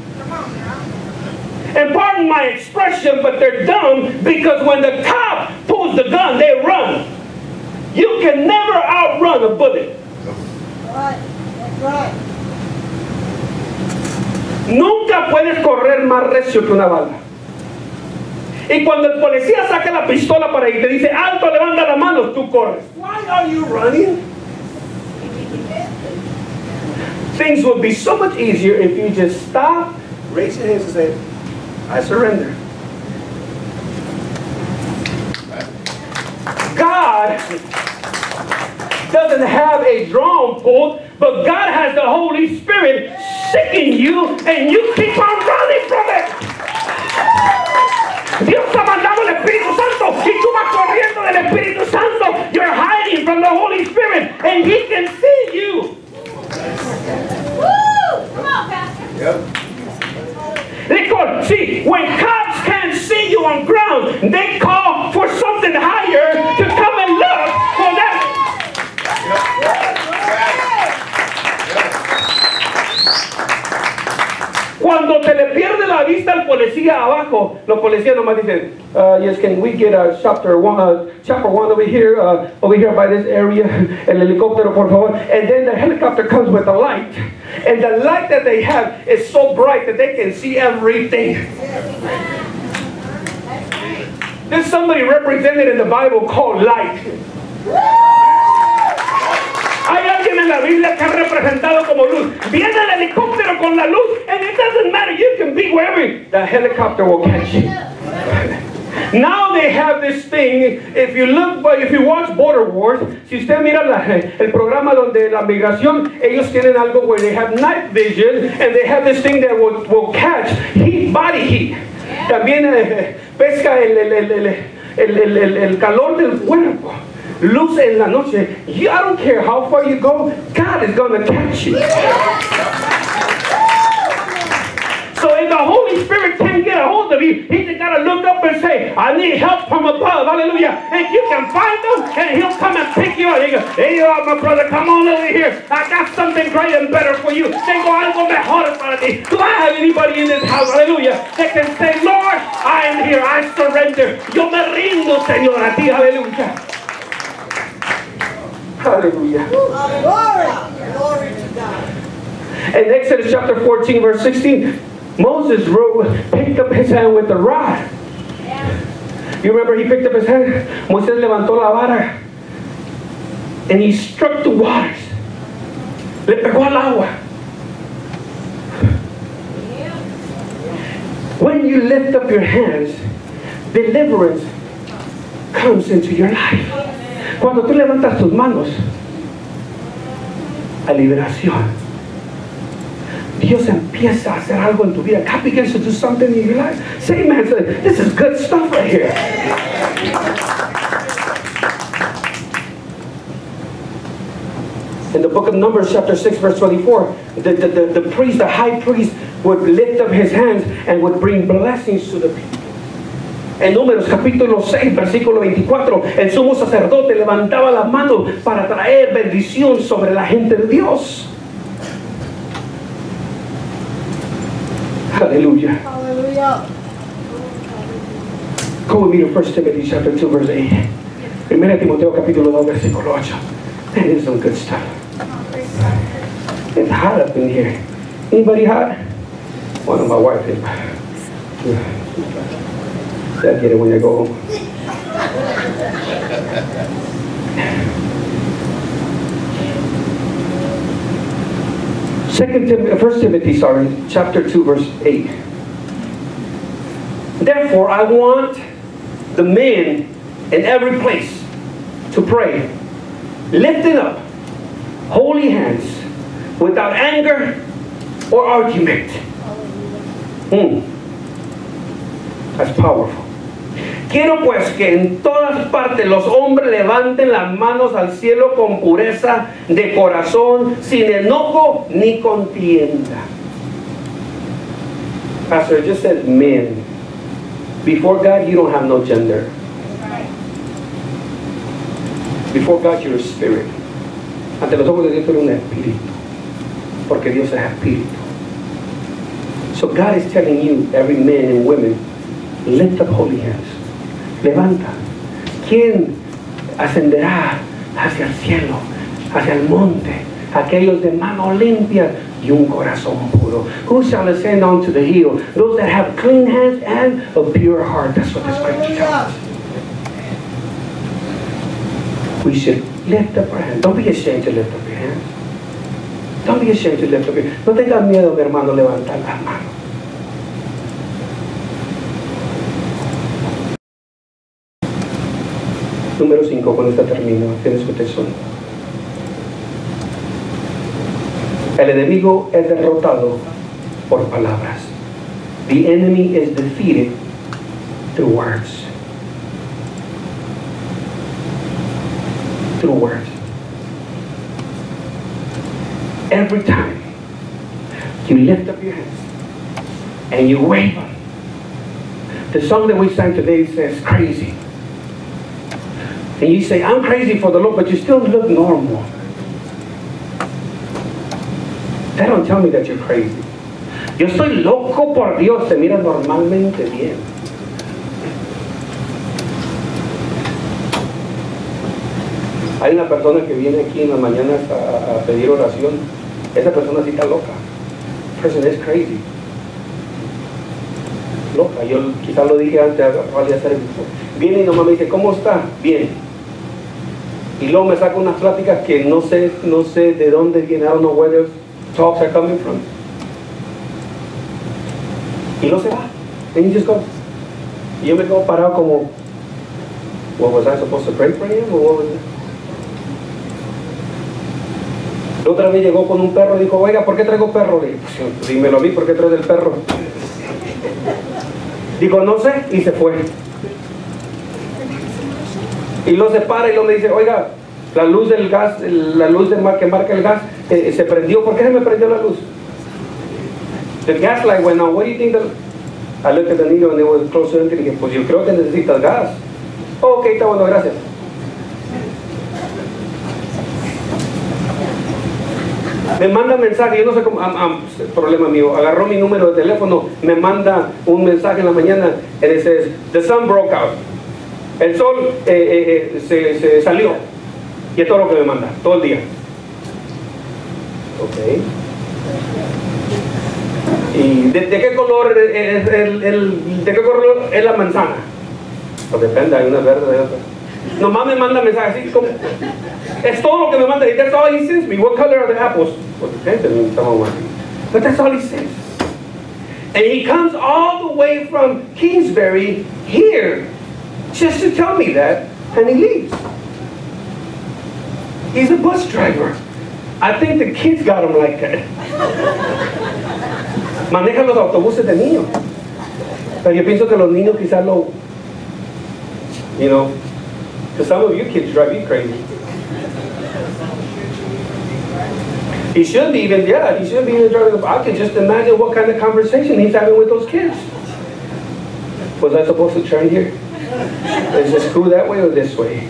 Speaker 1: and pardon my expression, but they're dumb, because when the cop pulls the gun, they run. You can never outrun a bullet.
Speaker 2: Right. That's right.
Speaker 1: Nunca puedes correr más recio que una bala. Y cuando el policía saca la pistola para ir, te dice, alto, levanta las manos, tú corres. Why are you running? Things would be so much easier if you just stop, raise your hands and say, I surrender. God doesn't have a drum pulled, but God has the Holy Spirit sicking you, and you keep on running from it. Dios ha mandado el Espíritu Santo y tú vas corriendo del Espíritu Santo. You're hiding from the Holy Spirit, and He can see you.
Speaker 2: Woo! Come on, Pastor.
Speaker 3: Yep.
Speaker 1: They call, see, when cops can't see you on ground, they call for something higher to come and look for that. cuando se le pierde la vista al policía abajo, los policías nomás dicen, uh, yes, can we get a chapter one, uh, chapter one over here, uh, over here by this area, el helicóptero, por favor. And then the helicopter comes with a light. And the light that they have is so bright that they can see everything. There's somebody represented in the Bible called light. Hay alguien en la Biblia que ha representado como luz. Viene el helicóptero con la luz, and it doesn't matter. You can be wherever. The helicopter will catch you. Now they have this thing. If you look, if you watch Border Wars, si usted mira la, el programa donde la migración, ellos tienen algo where they have night vision, and they have this thing that will, will catch heat, body heat. También eh, pesca el, el, el, el, el, el, el calor del cuerpo. Luz en la noche. You, I don't care how far you go, God is going to catch you. So if the Holy Spirit can get a hold of you, He's just got to look up and say, I need help from above. Hallelujah. And you can find Him, and He'll come and pick you up. He goes, hey, you are my brother, come on over here. I got something great and better for you. Tengo algo mejor para ti. Do I have anybody in this house, hallelujah, that can say, Lord, I am here, I surrender. Yo me rindo, Señor, a ti, hallelujah. Hallelujah.
Speaker 2: Glory. Glory to God.
Speaker 1: In Exodus chapter fourteen, verse sixteen, Moses wrote, picked up his hand with the rod. You remember he picked up his hand? Moisés levantó la vara and he struck the waters. Le pegó al agua. When you lift up your hands, deliverance comes into your life. Cuando tú levantas tus manos, a liberación. Dios empieza a hacer algo en tu vida. God begins to do something in your life. Say, man, say, this is good stuff right here. In the book of Numbers, chapter six, verse twenty-four, the, the, the, the priest, the high priest, would lift up his hands and would bring blessings to the people. En Números capítulo seis, versículo veinticuatro, el sumo sacerdote levantaba las manos para traer bendición sobre la gente de Dios. Aleluya.
Speaker 2: Hallelujah.
Speaker 1: Go with me to First Timothy chapter two, verse eight. Primera Timoteo capítulo dos, versículo ocho. That is some good stuff. It's hot up in here. Anybody hot? One of my wife is. I'll get it when you go home. Second Tim- First Timothy, sorry, chapter two, verse eight. Therefore, I want the men in every place to pray, lifting up holy hands, without anger or argument. Hmm. That's powerful. Quiero pues que en todas partes los hombres levanten las manos al cielo con pureza de corazón, sin enojo ni contienda. Pastor, it just says men. Before God, you don't have no gender. Before God, you're a spirit. Ante los ojos de Dios, tú eres un espíritu. Porque Dios es espíritu. So God is telling you, every man and women, lift up holy hands. Levanta. ¿Quién ascenderá hacia el cielo, hacia el monte? Aquellos de mano limpia y un corazón puro. Who shall ascend unto the hill? Those that have clean hands and a pure heart. That's what the scripture tells us. We should lift up our hands. Don't be ashamed to lift up your hands. Don't be ashamed to lift up your hands. No tengas miedo, mi hermano, levantar las manos. Número cinco, con esta termino. Tiene su texto. El enemigo es derrotado por palabras. The enemy is defeated through words. Through words. Every time you lift up your hands and you wave them. The song that we sang today says crazy. And you say, I'm crazy for the Lord, but you still look normal. That don't tell me that you're crazy. Yo estoy loco por Dios, te mira normalmente bien. Hay una persona que viene aquí en las mañanas a, a pedir oración. Esa persona sí está loca. Person is crazy. Loca. Yo quizás lo dije antes, valía hacer el mismo. Viene y nomás me dice, ¿cómo está? Bien. Y luego me saca unas pláticas que no sé, no sé de dónde viene. I don't know where those talks are coming from. Y luego se va. And he just goes. Y yo me quedo parado como, what, was I supposed to pray for him? Or what was it? La otra vez llegó con un perro y dijo, oiga, ¿por qué traigo perro? Le dije, pues dímelo a mí, ¿por qué traes el perro? Digo, no sé, y se fue. Y luego se para y luego me dice, oiga, la luz del gas, la luz de mar, que marca el gas, eh, se prendió. ¿Por qué se me prendió la luz? The gas light went on. What do you think? That... I looked at the needle and it was close to empty. Y dije, pues yo creo que necesitas gas. Oh, ok, está bueno, gracias. Me manda mensaje, yo no sé cómo, ah, ah, problema mío, agarró mi número de teléfono, me manda un mensaje en la mañana, and it says, the sun broke out. El sol eh, eh, eh, se, se salió. Y es todo lo que me manda, todo el día. Ok. ¿Y de, de qué color es el, el, de qué color es la manzana? Pues depende, hay una verde, hay otra. Nomás me manda mensajes así como... Es todo lo que me manda. That's all he sends me. What color are the apples? Pues depende, but that's all he sends. And he comes all the way from Kingsbury here just to tell me that, and he leaves. He's a bus driver. I think the kids got him like that. Manejan los autobuses de niños. Pero yo pienso que los niños quizás lo, you know, because some of you kids drive you crazy. He should be even, yeah, he should be even driving. I can just imagine what kind of conversation he's having with those kids. Was I supposed to turn here? Is the screw that way or this way?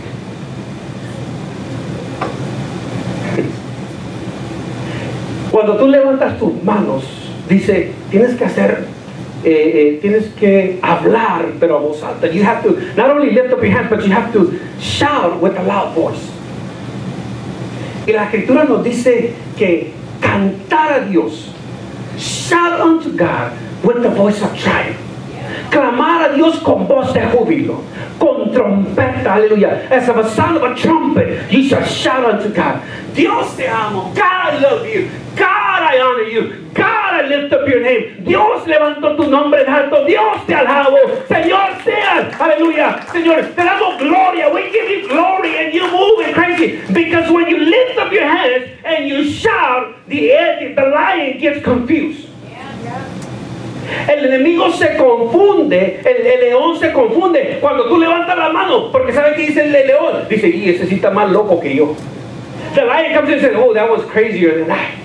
Speaker 1: Cuando tú levantas tus manos, dice, tienes que hacer, eh, eh, tienes que hablar, pero a voz alta. You have to not only lift up your hands, but you have to shout with a loud voice. Y la escritura nos dice que cantar a Dios, shout unto God with the voice of triumph. Clamar a Dios con voz de júbilo, con trompeta, aleluya. As of a sound of a trumpet, you shall shout unto God. Dios te amo. God, I love you. God, I honor you. God, I lift up your name. Dios levantó tu nombre en alto. Dios te alabo. Señor, sea, aleluya. Señor, te damos gloria. We give you glory and you move it crazy. Because when you lift up your hands and you shout, the, the lion gets confused. El enemigo se confunde, el, el león se confunde cuando tú levantas la mano, porque ¿sabe qué dice el león? Dice, y ese sí está más loco que yo. The lion comes in and says, oh, that was crazier than I.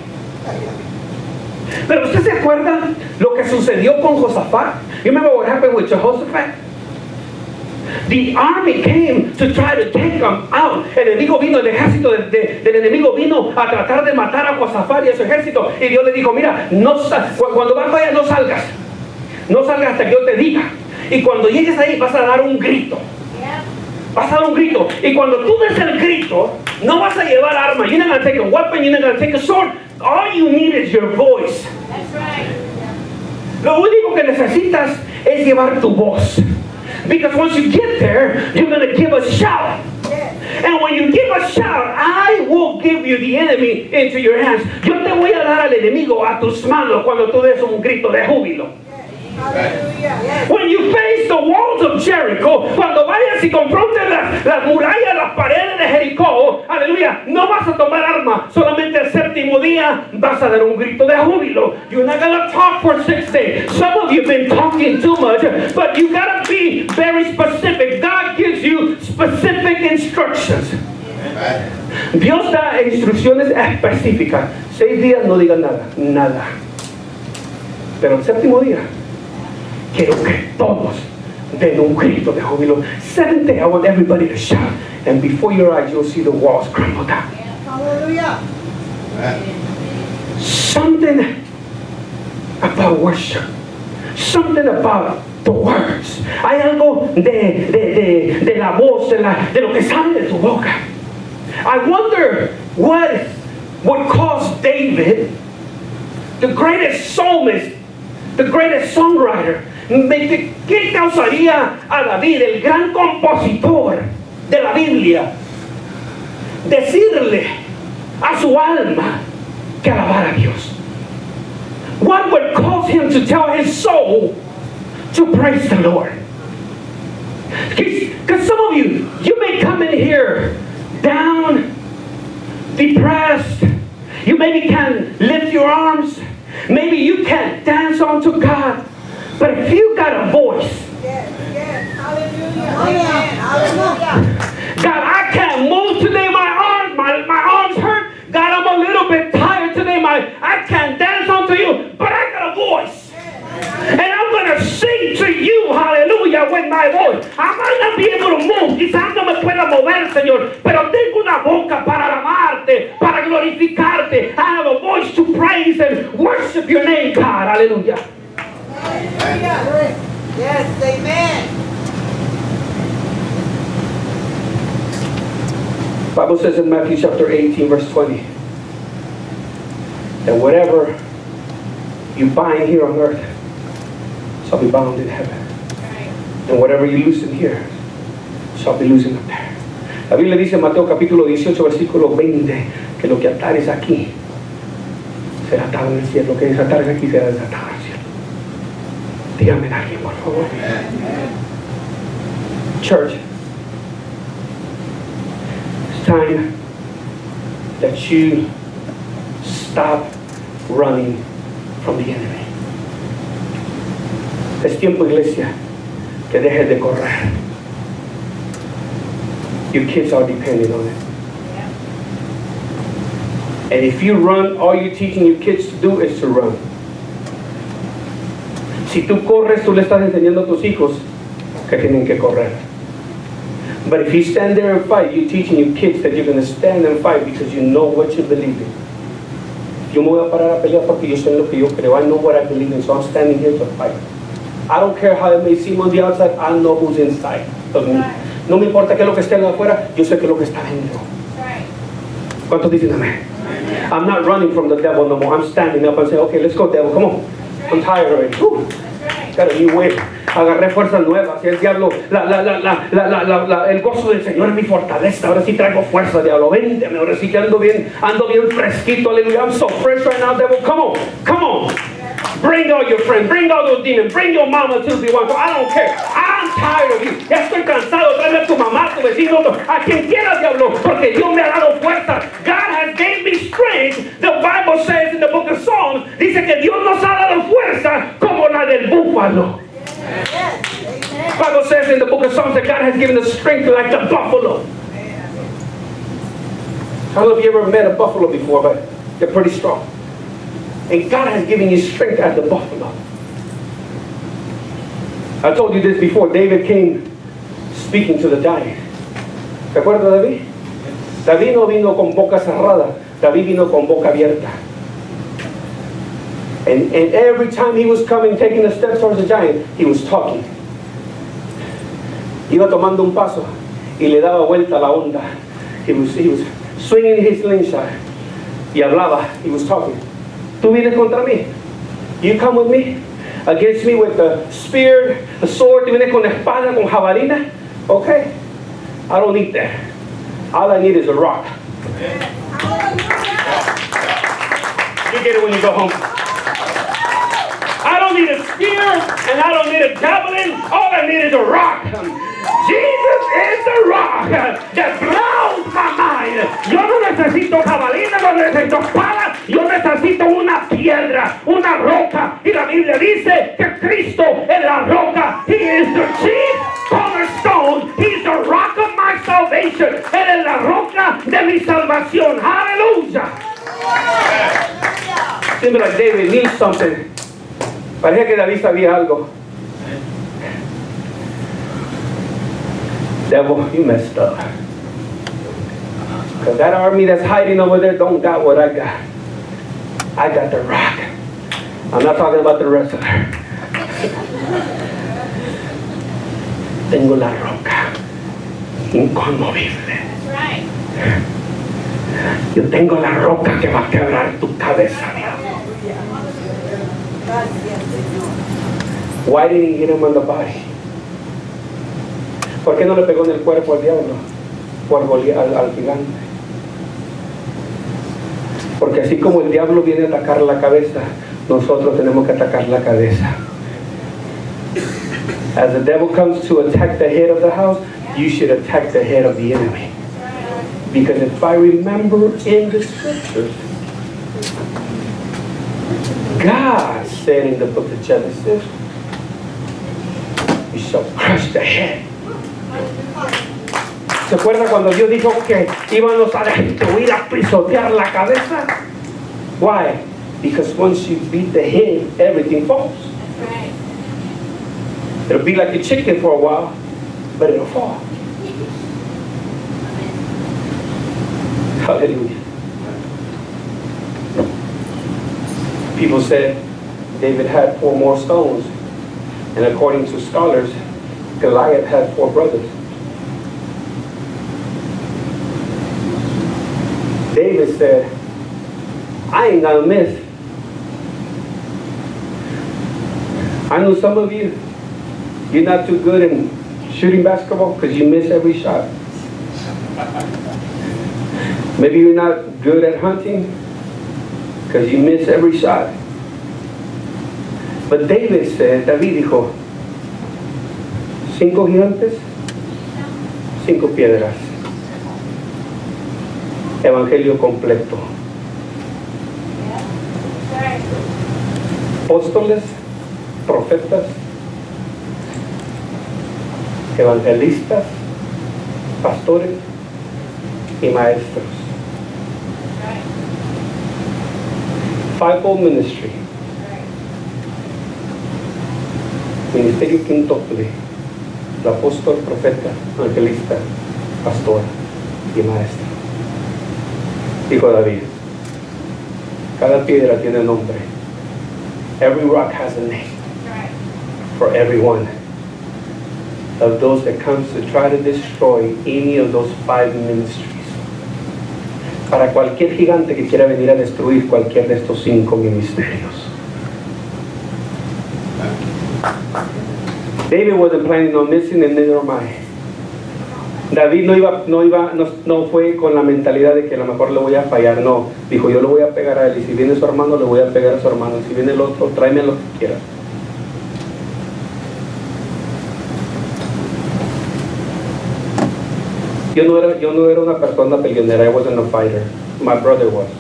Speaker 1: Pero ¿usted se acuerda lo que sucedió con Josafat? You remember what happened with Jehoshaphat? The army came to try to take him out. El enemigo vino, el ejército de, de, del enemigo vino a tratar de matar a Josafat y a su ejército. Y Dios le dijo, mira, no, cuando vas para allá no salgas. No salgas hasta que yo te diga. Y cuando llegues ahí vas a dar un grito. Vas a dar un grito. Y cuando tú des el grito, no vas a llevar arma. You're not going to take a weapon. You're not going to take a sword. All you need is your voice.
Speaker 2: That's right.
Speaker 1: Lo único que necesitas es llevar tu voz. Because once you get there, you're going to give a shout. And when you give a shout, I will give you the enemy into your hands. Yo te voy a dar al enemigo a tus manos cuando tú des un grito de júbilo. When you face the walls of Jericho, cuando vayas y confrontes las, las murallas, las paredes de Jericó, aleluya, no vas a tomar arma, solamente el séptimo día vas a dar un grito de júbilo. You're not going to talk for six days. Some of you have been talking too much, but you got to be very specific. God gives you specific instructions. Dios da instrucciones específicas. Seis días no digan nada, nada. Pero el séptimo día, quiero que todos den un grito de júbilo. Seventh day, I want everybody to shout. And before your eyes, you'll see the walls crumble down.
Speaker 2: Hallelujah.
Speaker 1: Something about worship. Something about the words. Hay algo de, de, de, de la voz, de, la, de lo que sale de tu boca. I wonder what would cause David, the greatest psalmist, the greatest songwriter, ¿qué causaría a David, el gran compositor de la Biblia, decirle a su alma que alabara a Dios? What would cause him to tell his soul to praise the Lord? Because some of you, you may come in here down, depressed. You maybe can lift your arms. Maybe you can't dance unto God. But if you got a voice,
Speaker 2: Yes, yes. Hallelujah. Hallelujah.
Speaker 1: God, I can't move today. My arms, my, my arms hurt. God, I'm a little bit tired today. My, I can't dance unto you, but I got a voice. And I'm going to sing to you, hallelujah, with my voice. I might not be able to move. Quizás no me pueda mover, Señor. Pero tengo una boca para alabarte, para glorificarte. I have a voice to praise and worship your name, God. Hallelujah.
Speaker 2: Hallelujah. Yes, amen.
Speaker 1: The Bible says in Matthew chapter eighteen, verse twenty, that whatever you bind here on earth shall be bound in heaven. And whatever you loosen here shall be loosened up there. La Biblia dice en Mateo capítulo dieciocho, versículo veinte, que lo que atares aquí será atado en el cielo. Lo que desatares aquí será desatado en el cielo. Dígame a alguien, por favor. Church, it's time that you stop running from the enemy. Es tiempo, iglesia, que dejes de correr. Your kids are depending on it. And if you run, all you're teaching your kids to do is to run. Si tú corres, tú le estás enseñando a tus hijos que tienen que correr. But if you stand there and fight, you're teaching your kids that you're going to stand and fight because you know what you believe in. Yo me voy a parar a pelear porque yo sé lo que yo creo. I know what I believe in, so I'm standing here to fight. I don't care how it may seem on the outside, I know who's inside of me. No me importa qué es lo que esté afuera, yo sé qué es lo que está dentro. ¿Cuántos dicen amén? I'm not running from the devil no more. I'm standing up and saying, okay, let's go, devil, come on. I'm tired already. Whew. Got a new way. Agarré fuerzas nuevas. Y el diablo, la, la, la, la, la, la, la, la, el gozo del Señor es mi fortaleza. Ahora sí traigo fuerza, diablo. Vénteme, ahora sí que ando bien, ando bien fresquito. Aleluya. I'm so fresh right now, devil. Come on, come on. Bring all your friends, bring all those demons, bring your mama too if you want to. I don't care. I'm tired of you. Ya estoy cansado. Tráeme a tu mamá, tu vecino, a quien quiera, diablo, porque Dios me ha dado fuerza. God has gave me strength. The Bible says in the book of Psalms, dice que Dios nos ha dado fuerza como la del búfalo. The Bible says in the book of Psalms that God has given us strength like the buffalo. I don't know if you ever met a buffalo before, but they're pretty strong. And God has given you strength as the buffalo. I told you this before. David came speaking to the giant. ¿Se acuerda David? David no vino con boca cerrada. David vino con boca abierta. And, and every time he was coming, taking a step towards the giant, he was talking. Iba tomando un paso y le daba vuelta a la onda. He was, he was swinging his slingshot. Y hablaba. He was talking. Tú vienes contra mí. You come with me. Against me with the spear, the sword. Tú vienes con la espada, con jabalina. Okay. I don't need that. All I need is a rock. You get it when you go home. I don't need a spear and I don't need a javelin. All I need is a rock. Jesus is the rock that blows my mind. Yo no necesito jabalina, no necesito espada. Yo necesito una piedra, una roca. Y la Biblia dice que Cristo es la roca. He is the chief cornerstone. He's the rock of my salvation. Él es la roca de mi salvación. Hallelujah. Seems like David needs something. Parecía que David sabía algo. Devil, you messed up. Because that army that's hiding over there don't got what I got. I got the rock. I'm not talking about the wrestler. Tengo la roca inconmovible. Yo tengo la roca que va a quebrar tu cabeza. Why did he hit him on the body? ¿Por qué no le pegó en el cuerpo al diablo? Por Goliat, al, al gigante. Porque así como el diablo viene a atacar la cabeza, nosotros tenemos que atacar la cabeza. As the devil comes to attack the head of the house, you should attack the head of the enemy. Because if I remember in the scriptures, God said in the book of Genesis, you shall crush the head. ¿Se acuerda cuando Dios dijo que íbamos a destruir, a pisotear la cabeza? Why? Because once you beat the head, everything falls. It'll be like a chicken for a while, but it'll fall. Hallelujah. People said David had four more stones, and according to scholars, Goliath had four brothers. David said, I ain't gonna miss. I know some of you, you're not too good in shooting basketball because you miss every shot. Maybe you're not good at hunting because you miss every shot. But David said, David dijo, cinco gigantes, cinco piedras. Evangelio completo. Apóstoles, profetas, evangelistas, pastores y maestros. Fivefold ministry. Ministerio quíntuple. El apóstol, profeta, evangelista, pastor y maestro. Dijo David, cada piedra tiene nombre. Every rock has a name for every one of those that comes to try to destroy any of those five ministries. Para cualquier gigante que quiera venir a destruir cualquier de estos cinco ministerios. David wasn't planning on missing, and neither am I. David no iba, no iba, no, no fue con la mentalidad de que a lo mejor le voy a fallar, no. Dijo, yo le voy a pegar a él, y si viene su hermano, le voy a pegar a su hermano, si viene el otro, tráeme lo que quiera. Yo no era, yo no era una persona peleonera. I wasn't a fighter. My brother was.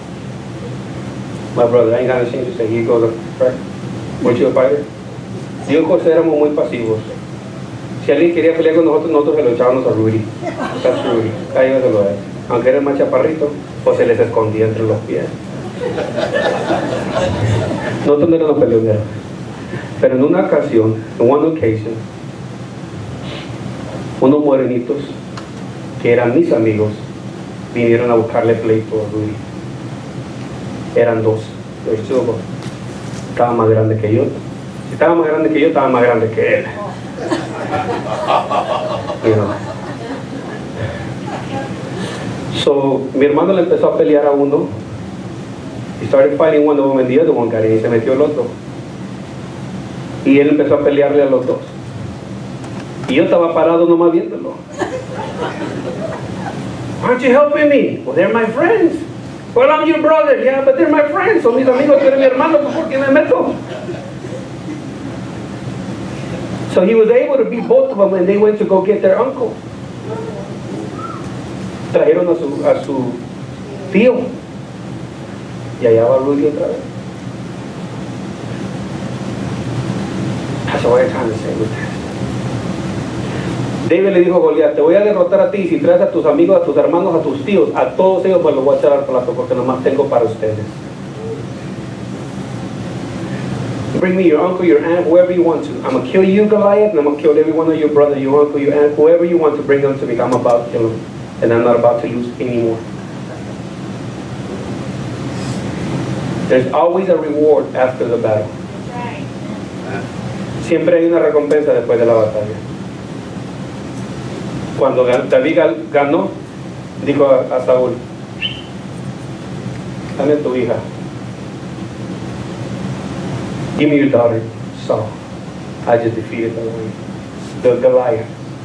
Speaker 1: My brother, I ain't gonna change to say, he goes, right? Weren't you a fighter? Yo y José éramos muy pasivos. Si alguien quería pelear con nosotros, nosotros se lo echábamos a Rudy. That's Rudy. Cállate lo de él. Aunque era más chaparrito, pues se les escondía entre los pies. Nosotros no éramos peleoneros. Pero en una ocasión, en one occasion, unos morenitos que eran mis amigos vinieron a buscarle pleito a Rudy. Eran dos. There's two of them. Estaba más grande que yo. Si estaba más grande que yo, estaba más grande que él. You know. So, mi hermano le empezó a pelear a uno. He started fighting one of them and the other one got in, y se metió el otro. Y él empezó a pelearle a los dos. Y yo estaba parado nomás viéndolo. Aren't you helping me? Well, they're my friends. Well, I'm your brother. Yeah, but they're my friends. Son mis amigos, tú eres mi hermano, ¿por qué me meto? So he was able to beat both of them when they went to go get their uncle. Trajeron a su, a su tío. Y allá va Rudy otra vez. That's what I'm trying to say with this. David le dijo a Goliat, te voy a derrotar a ti si traes a tus amigos, a tus hermanos, a tus tíos, a todos ellos me los voy a echar al plato porque nomás tengo para ustedes. Bring me your uncle, your aunt, whoever you want to. I'm going to kill you, Goliath, and I'm going to kill every one of your brother, your uncle, your aunt, whoever you want to bring them to me. I'm about to kill them, and I'm not about to lose anymore. There's always a reward after the battle. Siempre hay una recompensa después de la batalla. Cuando David ganó, dijo a, a Saúl, dame tu hija. Give me your daughter, Saul. I just defeated the, the Goliath.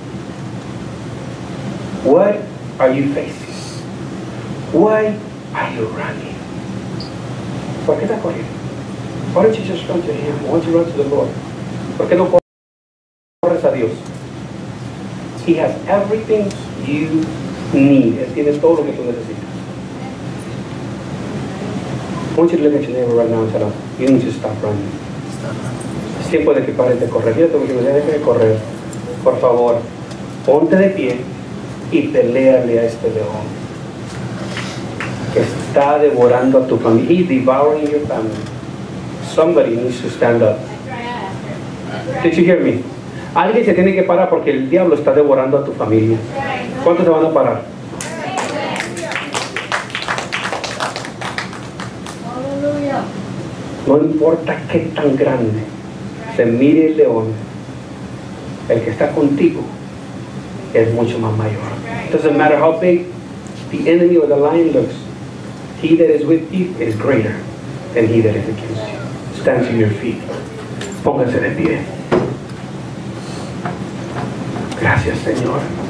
Speaker 1: What are you facing? Why are you running? ¿Por qué estás corriendo? Why don't you just run to Him? Why don't you run to the Lord? ¿Por qué no corres a Dios? He has everything you need. Él tiene todo lo que tú necesitas. I want you to look at your neighbor right now and tell him, you need to stop running. Es tiempo de que pares de correr. Mira tu vecino, deja de correr. Por favor, ponte de pie y peleale a este león que está devorando a tu familia. He's devouring your family. Somebody needs to stand up. Did you hear me? Alguien se tiene que parar porque el diablo está devorando a tu familia. ¿Cuántos se van a parar? No importa qué tan grande se mire el león, el que está contigo es mucho más mayor. It doesn't matter how big the enemy or the lion looks. He that is with you is greater than he that is against you. Stand to your feet. Pónganse de pie. Gracias, Señor.